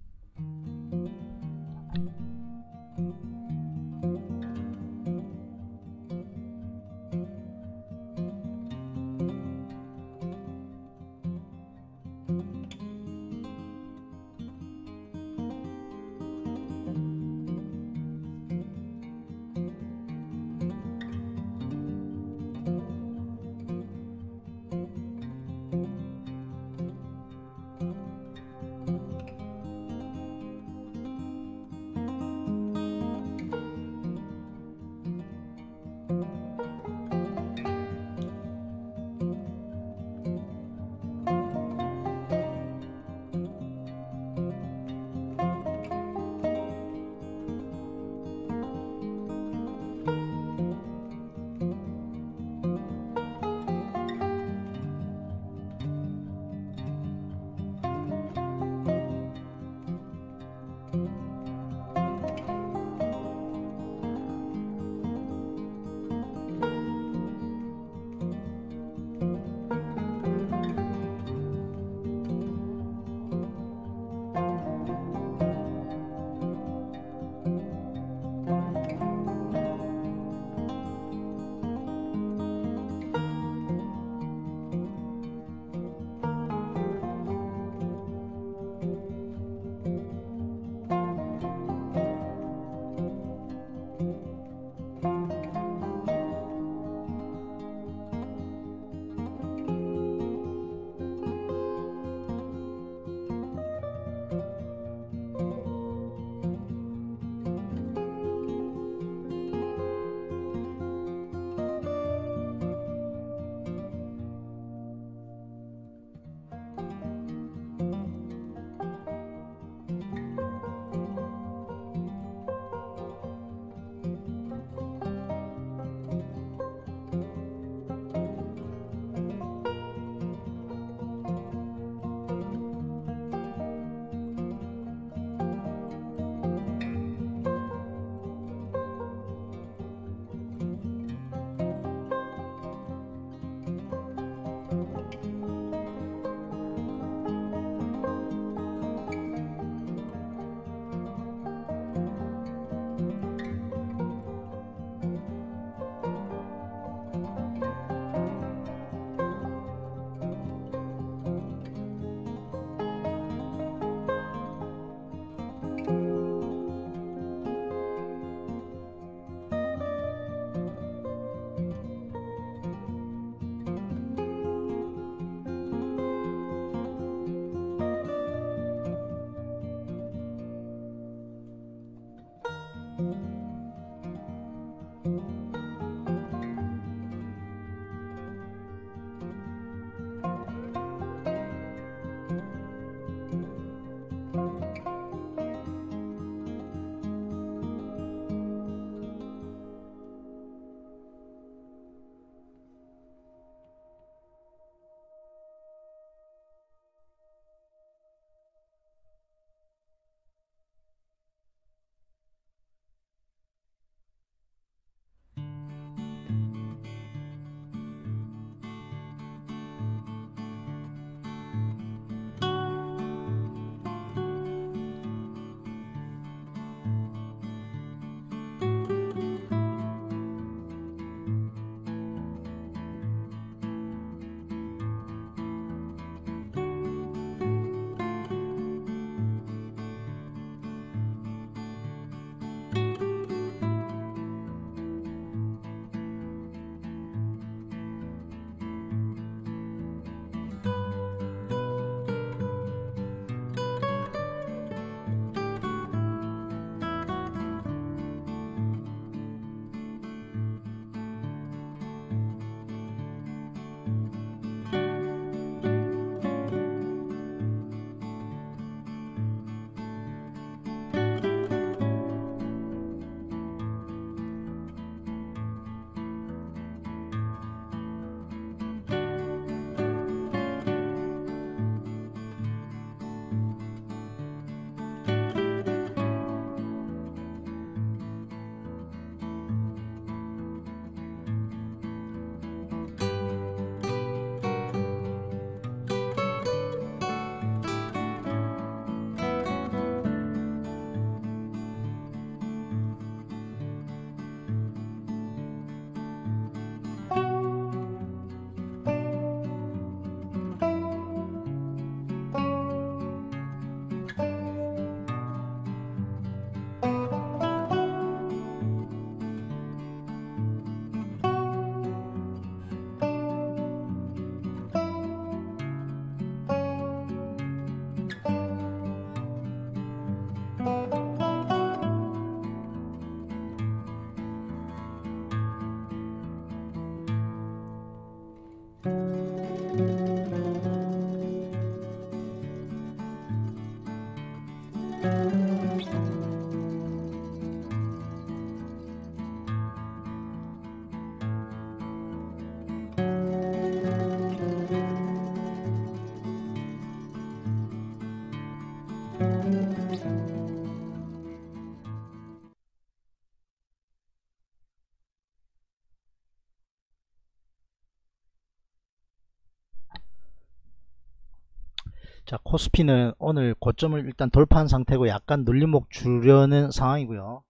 자, 코스피는 오늘 고점을 일단 돌파한 상태고 약간 눌림목 주려는 상황이고요.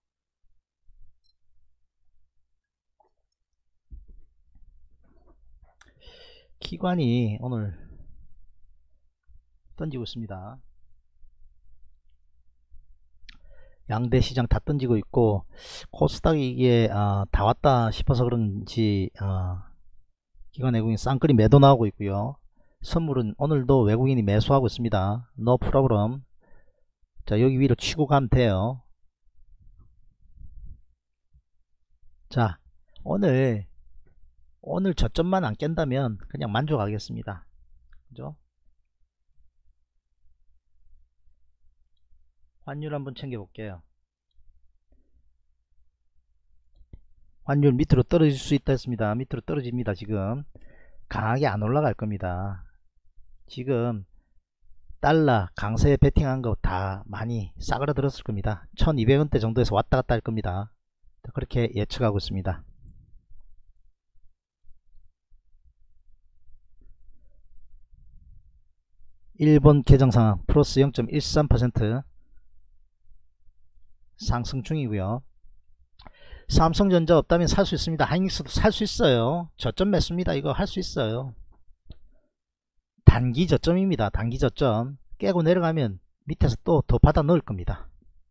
기관이 오늘 던지고 있습니다. 양대 시장 다 던지고 있고 코스닥이 이게 어, 다 왔다 싶어서 그런지 어, 기관 외국인 쌍끌이 매도 나오고 있고요. 선물은 오늘도 외국인이 매수하고 있습니다. 노 프로그램. 자, 여기 위로 치고 가면 돼요. 자, 오늘 오늘 저점만 안 깬다면 그냥 만족하겠습니다. 그죠? 환율 한번 챙겨 볼게요. 환율 밑으로 떨어질 수 있다 했습니다. 밑으로 떨어집니다. 지금 강하게 안 올라갈 겁니다. 지금 달러 강세에 베팅한 거 다 많이 싸그라들었을 겁니다. 천이백 원대 정도에서 왔다 갔다 할 겁니다. 그렇게 예측하고 있습니다. 일본 개정상황 플러스 영 점 일삼 퍼센트 상승 중이고요. 삼성전자 없다면 살 수 있습니다. 하이닉스도 살 수 있어요. 저점 매수입니다. 이거 할 수 있어요. 단기 저점입니다. 단기 저점 깨고 내려가면 밑에서 또 더 받아 넣을 겁니다.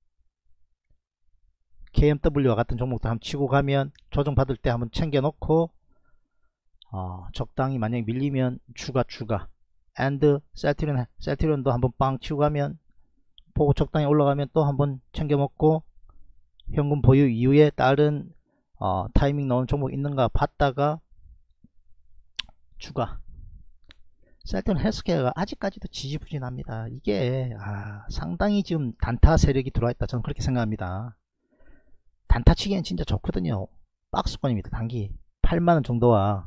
케이엠더블유와 같은 종목도 한번 치고 가면 조정 받을 때 한번 챙겨 놓고 어, 적당히 만약에 밀리면 추가 추가 and 셀트리온, 셀트리온도 한번 빵 치고 가면 보고 적당히 올라가면 또 한번 챙겨 먹고 현금 보유 이후에 다른 어, 타이밍 나오는 종목 있는가 봤다가 추가. 셀트리온 헬스케어가 아직까지도 지지부진합니다. 이게 아, 상당히 지금 단타 세력이 들어와 있다, 저는 그렇게 생각합니다. 단타 치기엔 진짜 좋거든요. 박스권입니다. 단기 팔만원 정도와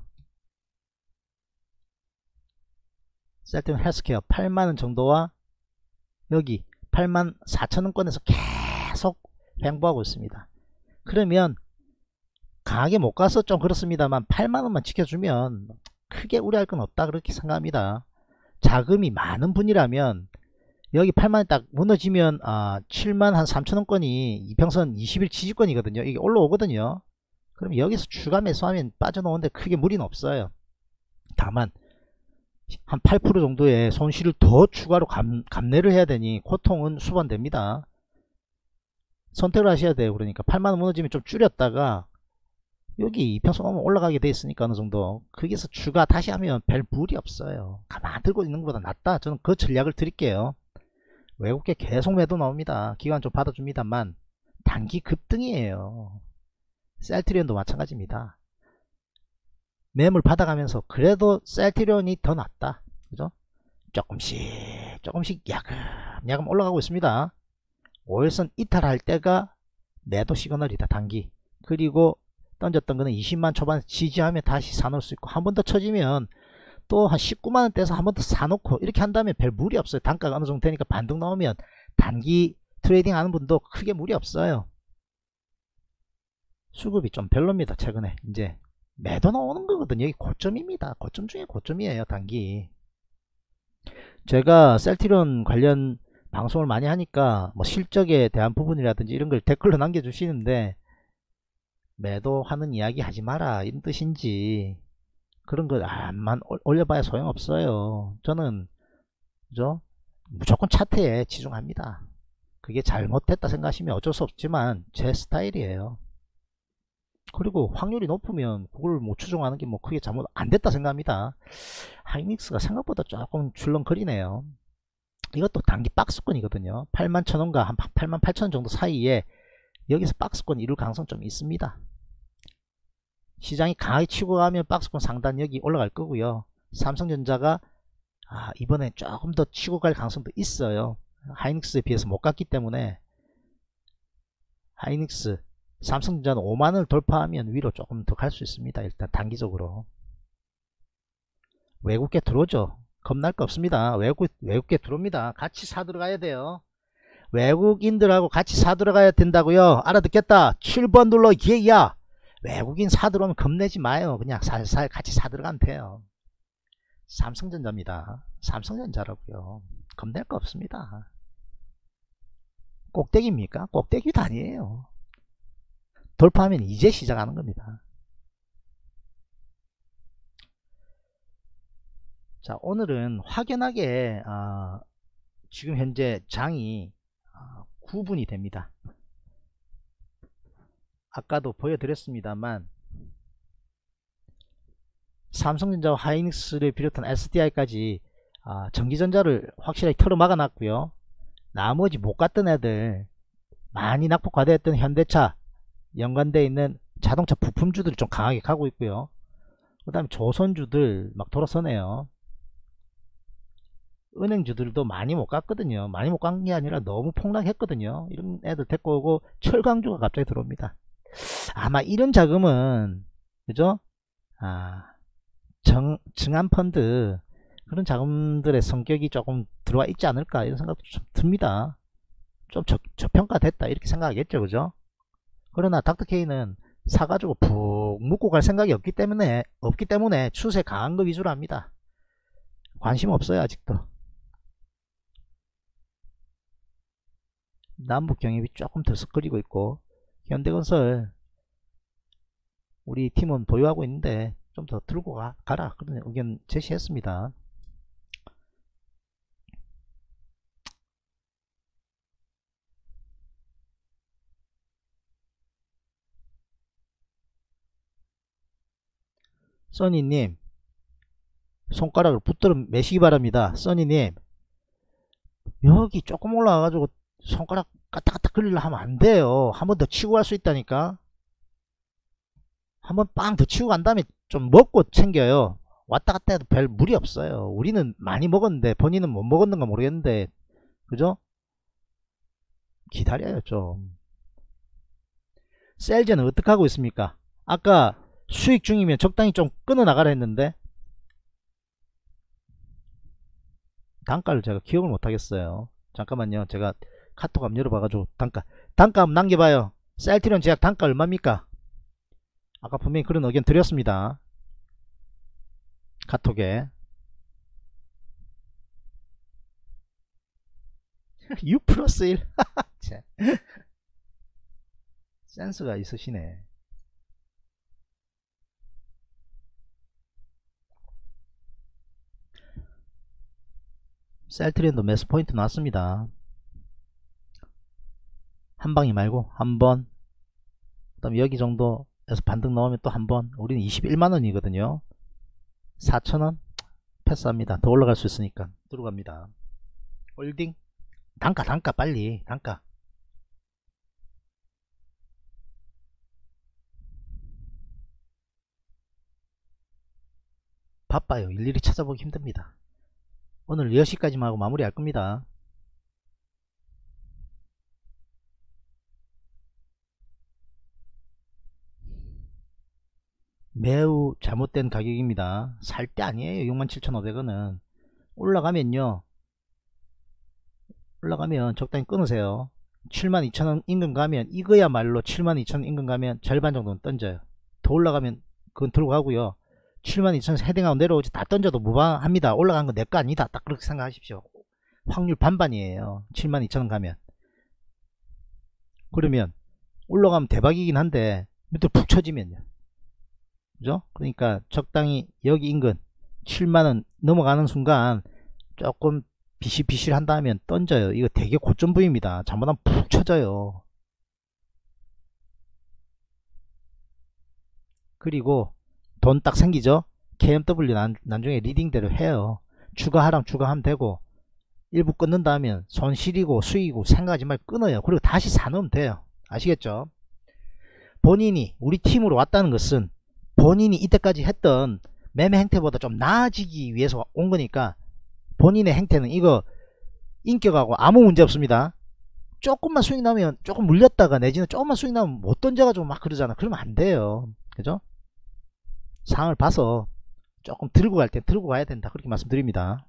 셀트리온 헬스케어 팔만원 정도와 여기 팔만 사천원권에서 계속 횡보하고 있습니다. 그러면 강하게 못 가서 좀 그렇습니다만 팔만원만 지켜주면 크게 우려할 건 없다, 그렇게 생각합니다. 자금이 많은 분이라면 여기 팔만원 딱 무너지면 아, 칠만 한 삼천원권이 이평선 이십 일 지지권이거든요. 이게 올라오거든요. 그럼 여기서 추가 매수하면 빠져나오는데 크게 무리는 없어요. 다만 한 팔 퍼센트 정도의 손실을 더 추가로 감, 감내를 해야 되니 고통은 수반됩니다. 선택을 하셔야 돼요. 그러니까 팔만원 무너지면 좀 줄였다가 여기 이평선 오면 올라가게 돼 있으니까 어느 정도 거기서 추가 다시 하면 별 무리 없어요. 가만 들고 있는 것보다 낫다, 저는 그 전략을 드릴게요. 외국계 계속 매도 나옵니다. 기관 좀 받아줍니다만 단기 급등이에요. 셀트리온도 마찬가지입니다. 매물 받아가면서 그래도 셀트리온이 더 낫다, 그죠? 조금씩 조금씩 야금야금 올라가고 있습니다. 오일선 이탈할 때가 매도 시그널이다, 단기. 그리고 던졌던 거는 이십만 초반에 지지하면 다시 사놓을 수 있고, 한 번 더 쳐지면 또 한 십구만원 떼서 한 번 더 사놓고 이렇게 한다면 별 무리 없어요. 단가가 어느 정도 되니까 반등 나오면 단기 트레이딩 하는 분도 크게 무리 없어요. 수급이 좀 별로입니다. 최근에 이제 매도 나오는 거거든요. 여기 고점입니다. 고점 중에 고점이에요, 단기. 제가 셀트리온 관련 방송을 많이 하니까 뭐 실적에 대한 부분이라든지 이런 걸 댓글로 남겨주시는데 매도하는 이야기 하지 마라, 이런 뜻인지 그런 걸 안만 올려봐야 소용없어요. 저는 그죠? 무조건 차트에 치중합니다. 그게 잘못됐다 생각하시면 어쩔 수 없지만 제 스타일이에요. 그리고 확률이 높으면 그걸 못 추종하는 게 뭐 크게 잘못 안 됐다 생각합니다. 하이닉스가 생각보다 조금 출렁거리네요. 이것도 단기 박스권이거든요. 팔만 천원과 한 팔만 팔천원 정도 사이에 여기서 박스권 이룰 가능성 좀 있습니다. 시장이 강하게 치고 가면 박스권 상단 여기 올라갈 거고요. 삼성전자가 아, 이번에 조금 더 치고 갈 가능성도 있어요. 하이닉스에 비해서 못 갔기 때문에 하이닉스 삼성전자는 오만원을 돌파하면 위로 조금 더 갈 수 있습니다. 일단 단기적으로. 외국계 들어오죠. 겁날 거 없습니다. 외국, 외국계 들어옵니다. 같이 사 들어가야 돼요. 외국인들하고 같이 사 들어가야 된다고요. 알아듣겠다. 칠 번 눌러. 예야. 외국인 사 들어오면 겁내지 마요. 그냥 살살 같이 사 들어가면 돼요. 삼성전자입니다. 삼성전자라고요. 겁낼 거 없습니다. 꼭대기입니까? 꼭대기도 아니에요. 돌파하면 이제 시작하는 겁니다. 자, 오늘은 확연하게 어, 지금 현재 장이 어, 구분이 됩니다. 아까도 보여드렸습니다만 삼성전자와 하이닉스를 비롯한 에스디아이까지 어, 전기전자를 확실하게 털어 막아 놨고요. 나머지 못 갔던 애들, 많이 낙폭 과대했던 현대차 연관되어 있는 자동차 부품주들이 좀 강하게 가고 있고요. 그 다음에 조선주들 막 돌아서네요. 은행주들도 많이 못 갔거든요. 많이 못 간 게 아니라 너무 폭락했거든요. 이런 애들 데리고 오고 철강주가 갑자기 들어옵니다. 아마 이런 자금은 그죠? 아, 정, 증안펀드 그런 자금들의 성격이 조금 들어와 있지 않을까, 이런 생각도 좀 듭니다. 좀 저, 저평가됐다 이렇게 생각하겠죠, 그죠? 그러나 닥터케이는 사가지고 푹 묵고 갈 생각이 없기 때문에 없기 때문에 추세 강한 거 위주로 합니다. 관심 없어요, 아직도. 남북경협이 조금 들썩거리고 있고 현대건설 우리 팀은 보유하고 있는데 좀 더 들고 가, 가라 그런 의견 제시했습니다. 써니님 손가락을 붙들어 매시기 바랍니다. 써니님 여기 조금 올라와가지고 손가락 까딱까딱 걸리려 하면 안 돼요. 한 번 더 치고 갈 수 있다니까. 한번 빵 더 치고 간 다음에 좀 먹고 챙겨요. 왔다 갔다 해도 별 무리 없어요. 우리는 많이 먹었는데 본인은 못 먹었는가 모르겠는데, 그죠? 기다려요 좀. 셀즈는 어떻게 하고 있습니까? 아까 수익 중이면 적당히 좀 끊어 나가라 했는데 단가를 제가 기억을 못 하겠어요. 잠깐만요. 제가 카톡 한번 열어봐가지고 단가 단가 한번 남겨봐요. 셀트리온 제약 단가 얼마입니까? 아까 분명히 그런 의견 드렸습니다. 카톡에 U 플러스 일 센스가 있으시네. 셀트리온도 매수 포인트 나왔습니다. 한 방이 말고 한번, 그 다음에 여기 정도에서 반등 나오면 또 한번. 우리는 이십일만원이거든요 사천원 패스합니다. 더 올라갈 수 있으니까 들어갑니다. 홀딩 단가 단가 빨리 단가. 바빠요. 일일이 찾아보기 힘듭니다. 오늘 열 시까지만 하고 마무리 할 겁니다. 매우 잘못된 가격입니다. 살 때 아니에요. 육만 칠천오백원은 올라가면요, 올라가면 적당히 끊으세요. 칠만 이천원 임금 가면 이거야말로 칠만 이천원 임금 가면 절반 정도는 던져요. 더 올라가면 그건 들고 가고요. 칠만 이천원에서 헤딩하고 내려오지 다 던져도 무방합니다. 올라간 건 내 거 아니다. 딱 그렇게 생각하십시오. 확률 반반이에요. 칠만 이천원 가면. 그러면 올라가면 대박이긴 한데 밑으로 푹 쳐지면요, 그죠? 그러니까 적당히 여기 인근 칠만원 넘어가는 순간 조금 비실비실 한다 하면 던져요. 이거 되게 고점 부위입니다. 잘못하면 푹 쳐져요. 그리고 돈 딱 생기죠? 케이엠더블유 난, 나중에 리딩대로 해요. 추가하라면 추가하면 되고, 일부 끊는다 하면 손실이고 수익이고 생각하지 말고 끊어요. 그리고 다시 사놓으면 돼요. 아시겠죠? 본인이 우리 팀으로 왔다는 것은 본인이 이때까지 했던 매매 행태보다 좀 나아지기 위해서 온 거니까, 본인의 행태는 이거 인격하고 아무 문제 없습니다. 조금만 수익 나면 조금 물렸다가 내지는 조금만 수익 나면 못 던져가지고 막 그러잖아. 그러면 안 돼요. 그죠? 상황을 봐서 조금 들고 갈 땐 들고 가야 된다. 그렇게 말씀드립니다.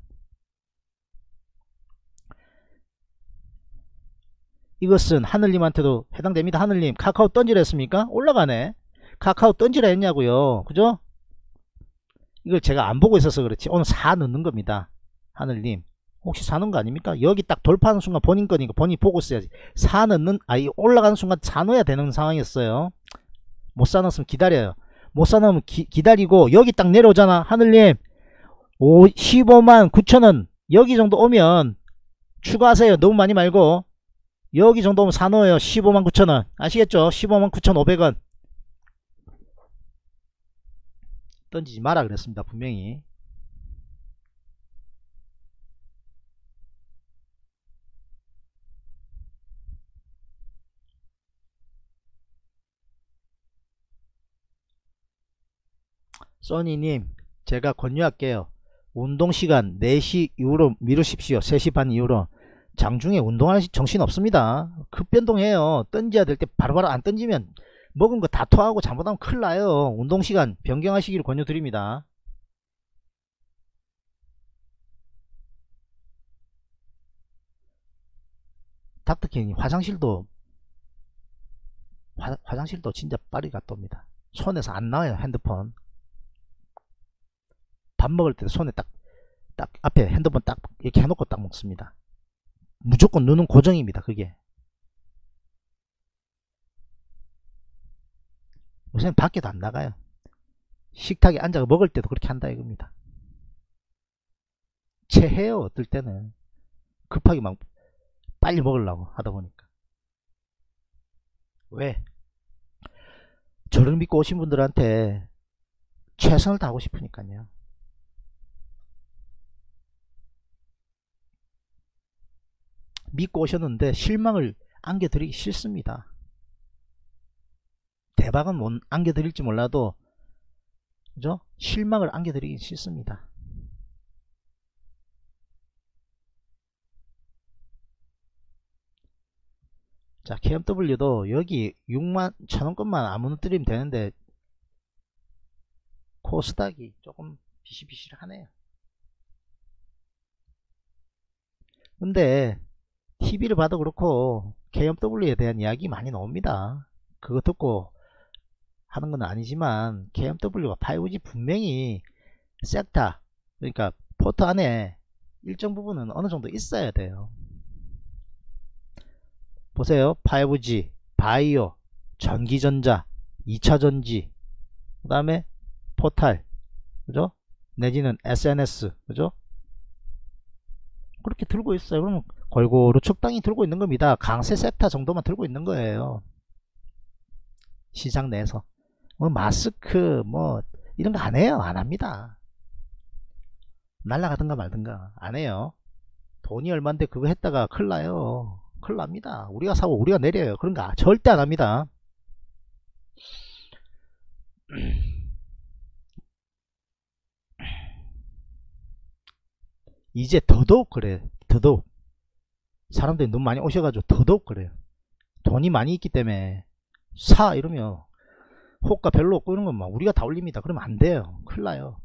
이것은 하늘님한테도 해당됩니다. 하늘님, 카카오 던지라 했습니까? 올라가네. 카카오 던지라 했냐고요. 그죠? 이걸 제가 안 보고 있어서 그렇지 오늘 사 넣는 겁니다. 하늘님, 혹시 사는 거 아닙니까? 여기 딱 돌파하는 순간 본인 거니까 본인이 보고 있어야지. 사 넣는, 아이 올라가는 순간 사 넣어야 되는 상황이었어요. 못 사 넣었으면 기다려요. 못 사 넣으면 기, 기다리고 여기 딱 내려오잖아. 하늘님, 오, 십오만 구천원 여기 정도 오면 추가하세요. 너무 많이 말고 여기 정도 오면 사 넣어요. 십오만 구천원 아시겠죠? 십오만 구천오백원 던지지 마라 그랬습니다. 분명히. 써니님, 제가 권유할게요. 운동시간 네 시 이후로 미루십시오. 세 시 반 이후로. 장중에 운동할 정신 없습니다. 급변동해요. 던져야 될 때 바로바로 안 던지면 먹은 거 다 토하고 잘못하면 큰일 나요. 운동시간 변경하시기를 권유드립니다. 닥터킹 화장실도 화, 화장실도 진짜 빠르게 갔다 옵니다. 손에서 안 나와요. 핸드폰. 밥 먹을 때 손에 딱, 딱 앞에 핸드폰 딱 이렇게 해놓고 딱 먹습니다. 무조건 눈은 고정입니다. 그게. 요새는 밖에도 안 나가요. 식탁에 앉아 먹을 때도 그렇게 한다 이겁니다. 체해요. 어떨 때는 급하게 막 빨리 먹으려고 하다 보니까. 왜? 저를 믿고 오신 분들한테 최선을 다하고 싶으니까요. 믿고 오셨는데 실망을 안겨드리기 싫습니다. 대박은 못 안겨드릴지 몰라도 그죠? 실망을 안겨드리기 싫습니다. 자, 케이엠더블유도 여기 육만 천원권만 안 무너뜨리면 되는데 코스닥이 조금 비실비실하네요. 근데 티비를 봐도 그렇고 케이엠더블유에 대한 이야기 많이 나옵니다. 그거 듣고 하는 건 아니지만 케이엠더블유가 파이브지 분명히 섹터, 그러니까 포트 안에 일정 부분은 어느 정도 있어야 돼요. 보세요. 파이브지, 바이오, 전기전자, 이차전지, 그 다음에 포탈, 그죠? 내지는 에스엔에스, 그죠? 그렇게 들고 있어요. 그러면 골고루 적당히 들고 있는 겁니다. 강세 섹터 정도만 들고 있는 거예요. 시장 내에서. 뭐 마스크 뭐 이런 거 안 해요. 안 합니다. 날라가든가 말든가 안 해요. 돈이 얼만데 그거 했다가 큰일 나요. 큰일 납니다. 우리가 사고 우리가 내려요. 그런 거 절대 안 합니다. 이제 더더욱 그래. 더더욱 사람들이 너무 많이 오셔가지고 더더욱 그래요. 돈이 많이 있기 때문에 사 이러면 호가 별로 없고 이런 건 막 우리가 다 올립니다. 그러면 안 돼요. 큰일 나요.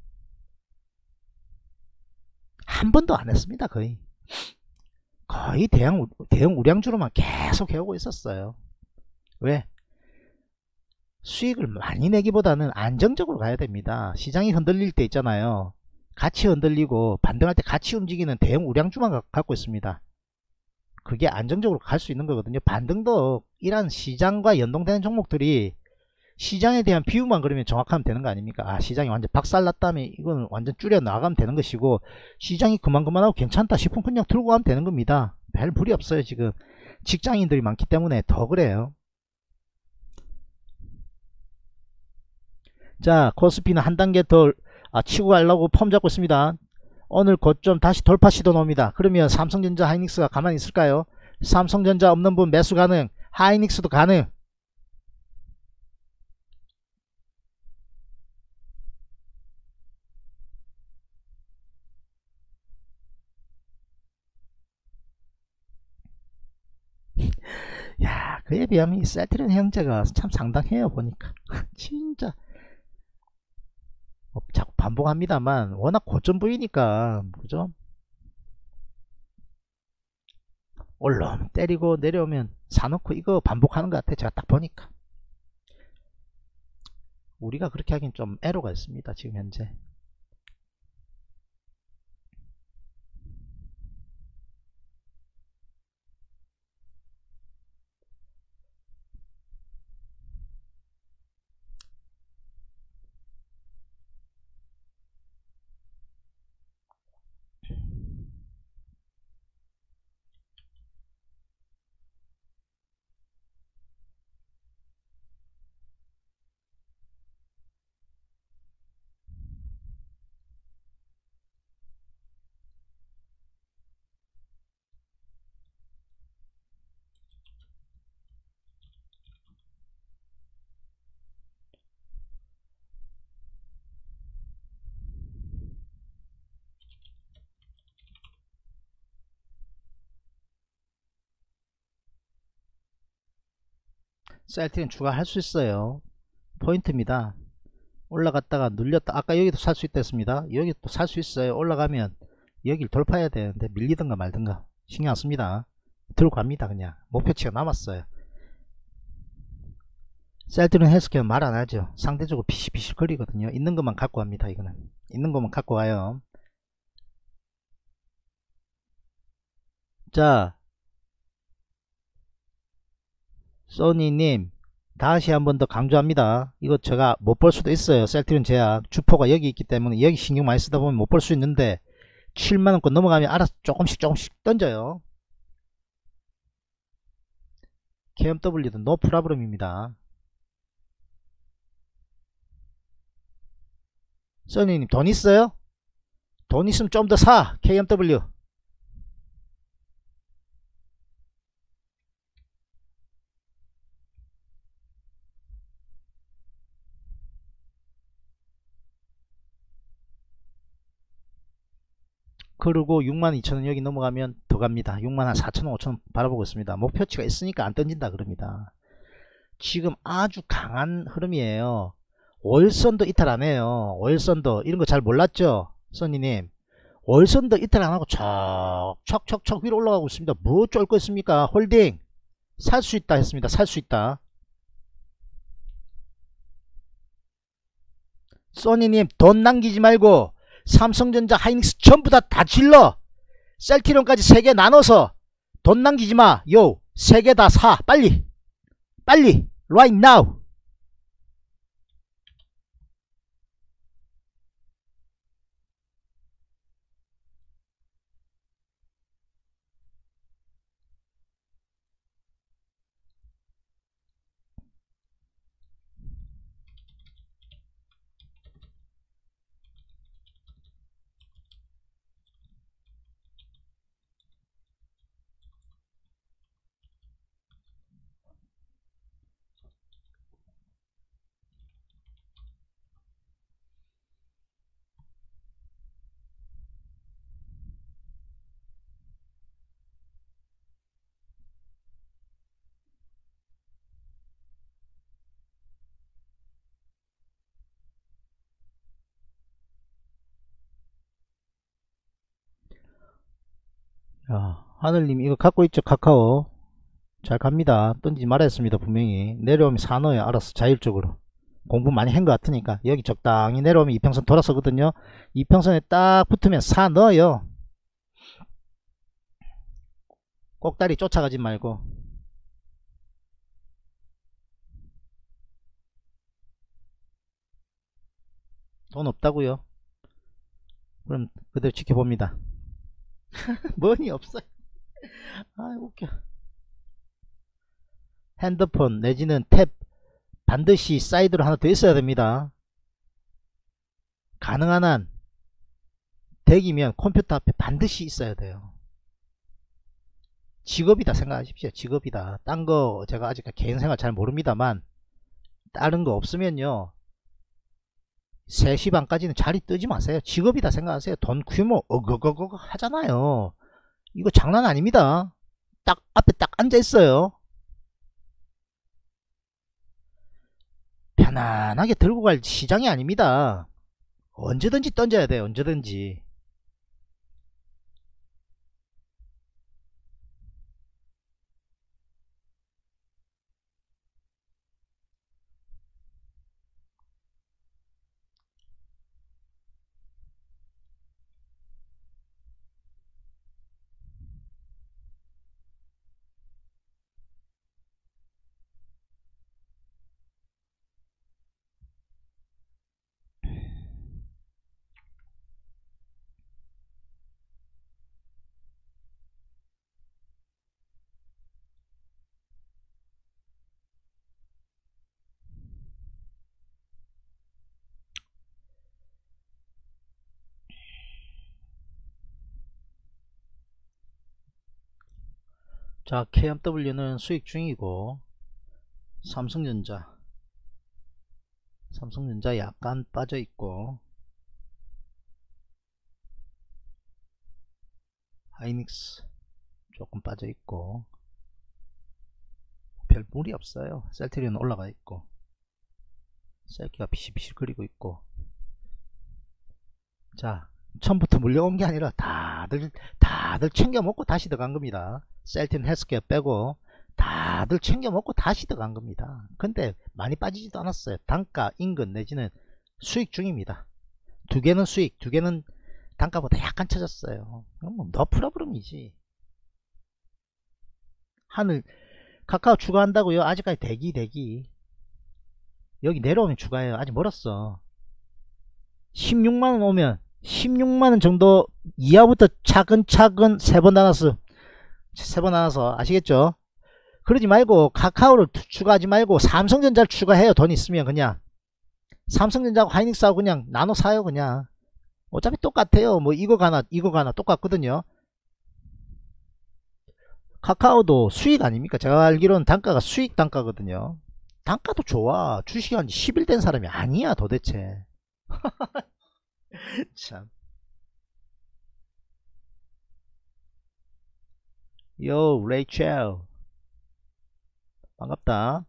한 번도 안 했습니다. 거의 거의 대형, 대형 우량주로만 계속 해오고 있었어요. 왜? 수익을 많이 내기보다는 안정적으로 가야 됩니다. 시장이 흔들릴 때 있잖아요. 같이 흔들리고 반등할 때 같이 움직이는 대형 우량주만 갖고 있습니다. 그게 안정적으로 갈 수 있는 거거든요. 반등도 이런 시장과 연동되는 종목들이 시장에 대한 비유만 그러면 정확하면 되는 거 아닙니까? 아, 시장이 완전 박살났다면 이건 완전 줄여 나가면 되는 것이고, 시장이 그만그만하고 괜찮다 싶으면 그냥 들고 가면 되는 겁니다. 별 무리 없어요. 지금 직장인들이 많기 때문에 더 그래요. 자, 코스피는 한 단계 더 아, 치고 가려고 폼 잡고 있습니다. 오늘 고점 다시 돌파 시도 나옵니다. 그러면 삼성전자, 하이닉스가 가만히 있을까요? 삼성전자 없는 분 매수 가능, 하이닉스도 가능. 야, 그에 비하면 이 셀트리온 형제가 참 상당해요. 보니까 진짜 어, 자꾸 반복합니다만 워낙 고점 부위니까 그죠? 올라오면 때리고 내려오면 사놓고 이거 반복하는 것 같아. 제가 딱 보니까 우리가 그렇게 하긴 좀 애로가 있습니다. 지금 현재. 셀트리온 추가할 수 있어요. 포인트입니다. 올라갔다가 눌렸다. 아까 여기도 살 수 있다 했습니다. 여기 또 살 수 있어요. 올라가면 여기를 돌파해야 되는데 밀리든가 말든가 신경 안 씁니다. 들고 갑니다. 그냥 목표치가 남았어요. 셀트리온 헬스케어는 말 안 하죠. 상대적으로 비실비실 거리거든요. 있는 것만 갖고 갑니다. 이거는 있는 것만 갖고 가요. 자, 소니님 다시 한 번 더 강조합니다. 이거 제가 못 볼 수도 있어요. 셀트리온 제약 주포가 여기 있기 때문에 여기 신경 많이 쓰다 보면 못 볼 수 있는데 칠만원권 넘어가면 알아서 조금씩 조금씩 던져요. 케이엠더블유도 노 프라브럼입니다. 써니님 돈 있어요? 돈 있으면 좀 더 사. 케이엠더블유 그리고 육만 이천 원 여기 넘어가면 더 갑니다. 육만 한 사천 원 오천 원 바라보고 있습니다. 목표치가 있으니까 안 던진다 그럽니다. 지금 아주 강한 흐름이에요. 월선도 이탈 안 해요. 월선도 이런 거 잘 몰랐죠 써니님? 월선도 이탈 안 하고 척척척척 위로 올라가고 있습니다. 뭐 쫄 거 있습니까? 홀딩 살 수 있다 했습니다. 살 수 있다. 써니님 돈 남기지 말고 삼성전자 하이닉스 전부 다 다 질러. 셀트리온까지 세 개 나눠서 돈 남기지 마. 요 세 개 다 사. 빨리 빨리 right now. 야, 하늘님 이거 갖고 있죠? 카카오 잘 갑니다. 던지지 말아 했습니다. 분명히 내려오면 사넣어요. 알아서 자율적으로 공부 많이 한 것 같으니까. 여기 적당히 내려오면 이평선 돌아서거든요. 이평선에 딱 붙으면 사 넣어요. 꼭다리 쫓아가지 말고. 돈 없다고요? 그럼 그대로 지켜봅니다. 머니 없어요. 아 웃겨. 핸드폰 내지는 탭 반드시 사이드로 하나 더 있어야 됩니다. 가능한 한 덱이면 컴퓨터 앞에 반드시 있어야 돼요. 직업이다 생각하십시오. 직업이다. 딴 거 제가 아직 개인생활 잘 모릅니다만 다른 거 없으면요 세 시 반까지는 자리 뜨지 마세요. 직업이다 생각하세요. 돈 규모 어거거거 하잖아요. 이거 장난 아닙니다. 딱 앞에 딱 앉아 있어요. 편안하게 들고 갈 시장이 아닙니다. 언제든지 던져야 돼요. 언제든지. 자, 케이엠더블유는 수익 중이고 삼성전자 삼성전자 약간 빠져있고 하이닉스 조금 빠져있고 별 무리 없어요. 셀트리온 올라가 있고 셀기가 비실비실 거리고 있고. 자, 처음부터 물려온 게 아니라 다들 다들 챙겨 먹고 다시 들어간 겁니다. 셀트리온 헬스케어 빼고 다들 챙겨 먹고 다시 들어간 겁니다. 근데 많이 빠지지도 않았어요. 단가 인근 내지는 수익 중입니다. 두 개는 수익, 두 개는 단가보다 약간 쳐졌어요. 뭐 너 프로브럼이지. 하늘 카카오 추가한다고요? 아직까지 대기 대기. 여기 내려오면 추가해요. 아직 멀었어. 십육만 원 오면 십육만 원 정도 이하부터 차근차근 세 번 나눠서 세 번 나눠서 아시겠죠? 그러지 말고 카카오를 추가하지 말고 삼성전자를 추가해요. 돈 있으면 그냥 삼성전자하고 하이닉스하고 그냥 나눠 사요. 그냥 어차피 똑같아요. 뭐 이거 가나 이거 가나 똑같거든요. 카카오도 수익 아닙니까? 제가 알기로는 단가가 수익 단가거든요. 단가도 좋아. 주식이 한 십 일 된 사람이 아니야 도대체. 참. 요 레이첼 반갑다.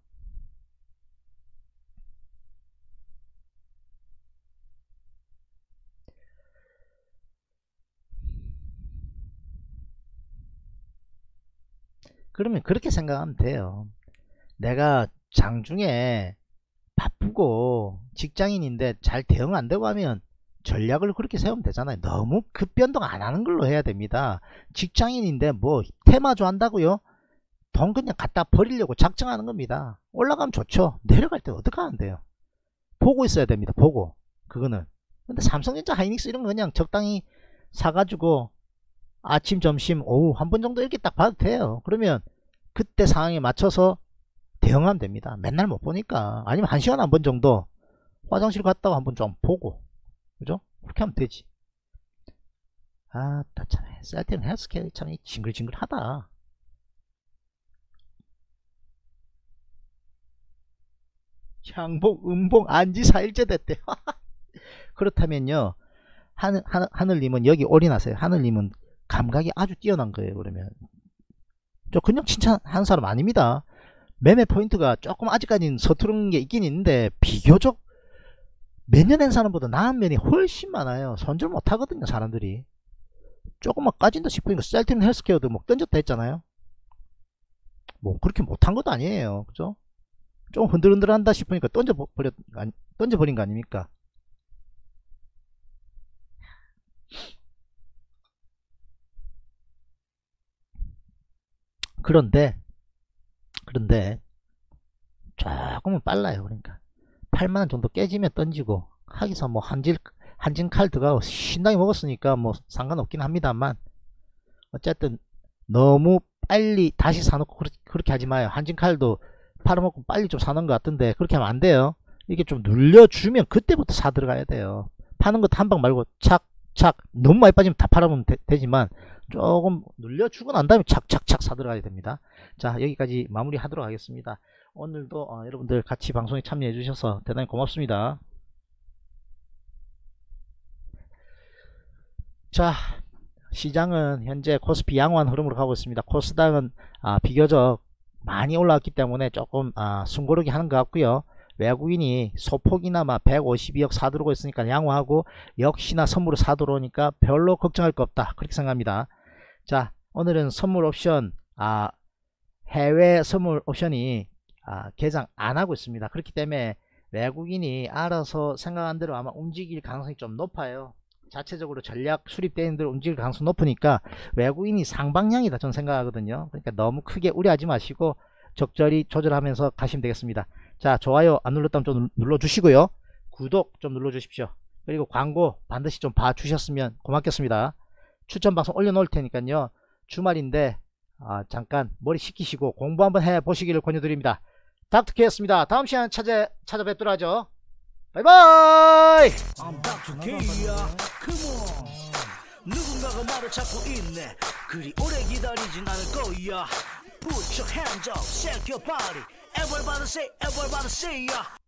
그러면 그렇게 생각하면 돼요. 내가 장중에 바쁘고 직장인인데 잘 대응 안 되고 하면 전략을 그렇게 세우면 되잖아요. 너무 급변동 안 하는 걸로 해야 됩니다. 직장인인데 뭐 테마 좋아한다고요? 돈 그냥 갖다 버리려고 작정하는 겁니다. 올라가면 좋죠. 내려갈 때 어떻게 하는데요? 보고 있어야 됩니다. 보고. 그거는. 근데 삼성전자, 하이닉스 이런 거 그냥 적당히 사가지고 아침, 점심, 오후 한 번 정도 이렇게 딱 봐도 돼요. 그러면 그때 상황에 맞춰서 대응하면 됩니다. 맨날 못 보니까. 아니면 한 시간 한 번 정도 화장실 갔다가 한번 좀 보고. 그죠? 그렇게 하면 되지. 아, 참, 셀트리온 헬스케어 참 징글징글하다. 향복, 음봉, 안지 사 일째 됐대. 그렇다면요, 하늘, 하늘, 하늘님은 여기 올인하세요. 하늘님은 감각이 아주 뛰어난 거예요. 그러면 저 그냥 칭찬하는 사람 아닙니다. 매매 포인트가 조금 아직까지는 서투른 게 있긴 있는데 비교적 몇 년 한 사람보다 나은 면이 훨씬 많아요. 손절 못하거든요. 사람들이 조금만 까진다 싶으니까 셀트리온 헬스케어도 뭐 던졌다 했잖아요. 뭐 그렇게 못한 것도 아니에요. 그죠? 좀 흔들흔들 한다 싶으니까 던져버렸, 던져버린 거 아닙니까? 그런데 그런데 조금은 빨라요. 그러니까 팔만원 정도 깨지면 던지고 하기서 뭐 한질 한진 칼 들어가고 신나게 먹었으니까 뭐 상관없긴 합니다만 어쨌든 너무 빨리 다시 사놓고 그렇게 하지 마요. 한진 칼도 팔아먹고 빨리 좀 사는 것 같은데 그렇게 하면 안 돼요. 이게 좀 눌려주면 그때부터 사 들어가야 돼요. 파는 것도 한 방 말고 착착 너무 많이 빠지면 다 팔아보면 되, 되지만 조금 눌려주고 난 다음에 착착착 사 들어가야 됩니다. 자, 여기까지 마무리 하도록 하겠습니다. 오늘도 어, 여러분들 같이 방송에 참여해 주셔서 대단히 고맙습니다. 자, 시장은 현재 코스피 양호한 흐름으로 가고 있습니다. 코스닥은 아, 비교적 많이 올라왔기 때문에 조금 아, 숨고르기 하는 것 같고요. 외국인이 소폭이나마 백오십이억 사들어오고 있으니까 양호하고 역시나 선물을 사들어오니까 별로 걱정할 거 없다 그렇게 생각합니다. 자, 오늘은 선물 옵션 아, 해외 선물 옵션이 아, 개장 안 하고 있습니다. 그렇기 때문에 외국인이 알아서 생각한 대로 아마 움직일 가능성이 좀 높아요. 자체적으로 전략 수립되는 대로 움직일 가능성이 높으니까 외국인이 상방향이다 저는 생각하거든요. 그러니까 너무 크게 우려하지 마시고 적절히 조절하면서 가시면 되겠습니다. 자, 좋아요 안 눌렀다면 좀 눌러 주시고요. 구독 좀 눌러 주십시오. 그리고 광고 반드시 좀 봐 주셨으면 고맙겠습니다. 추천 방송 올려 놓을 테니까요. 주말인데 아, 잠깐 머리 식히시고 공부 한번 해 보시기를 권유드립니다. 닥터케이였습니다. 다음 시간에 찾아, 찾아뵙도록 하죠. 바이바이. I'm Doctor K야. Come on. 누군가가 나를 찾고 있네. 그리 오래 기다리진 않을 거야. Put your hands up, shake your body. Everybody say, everybody say, yeah.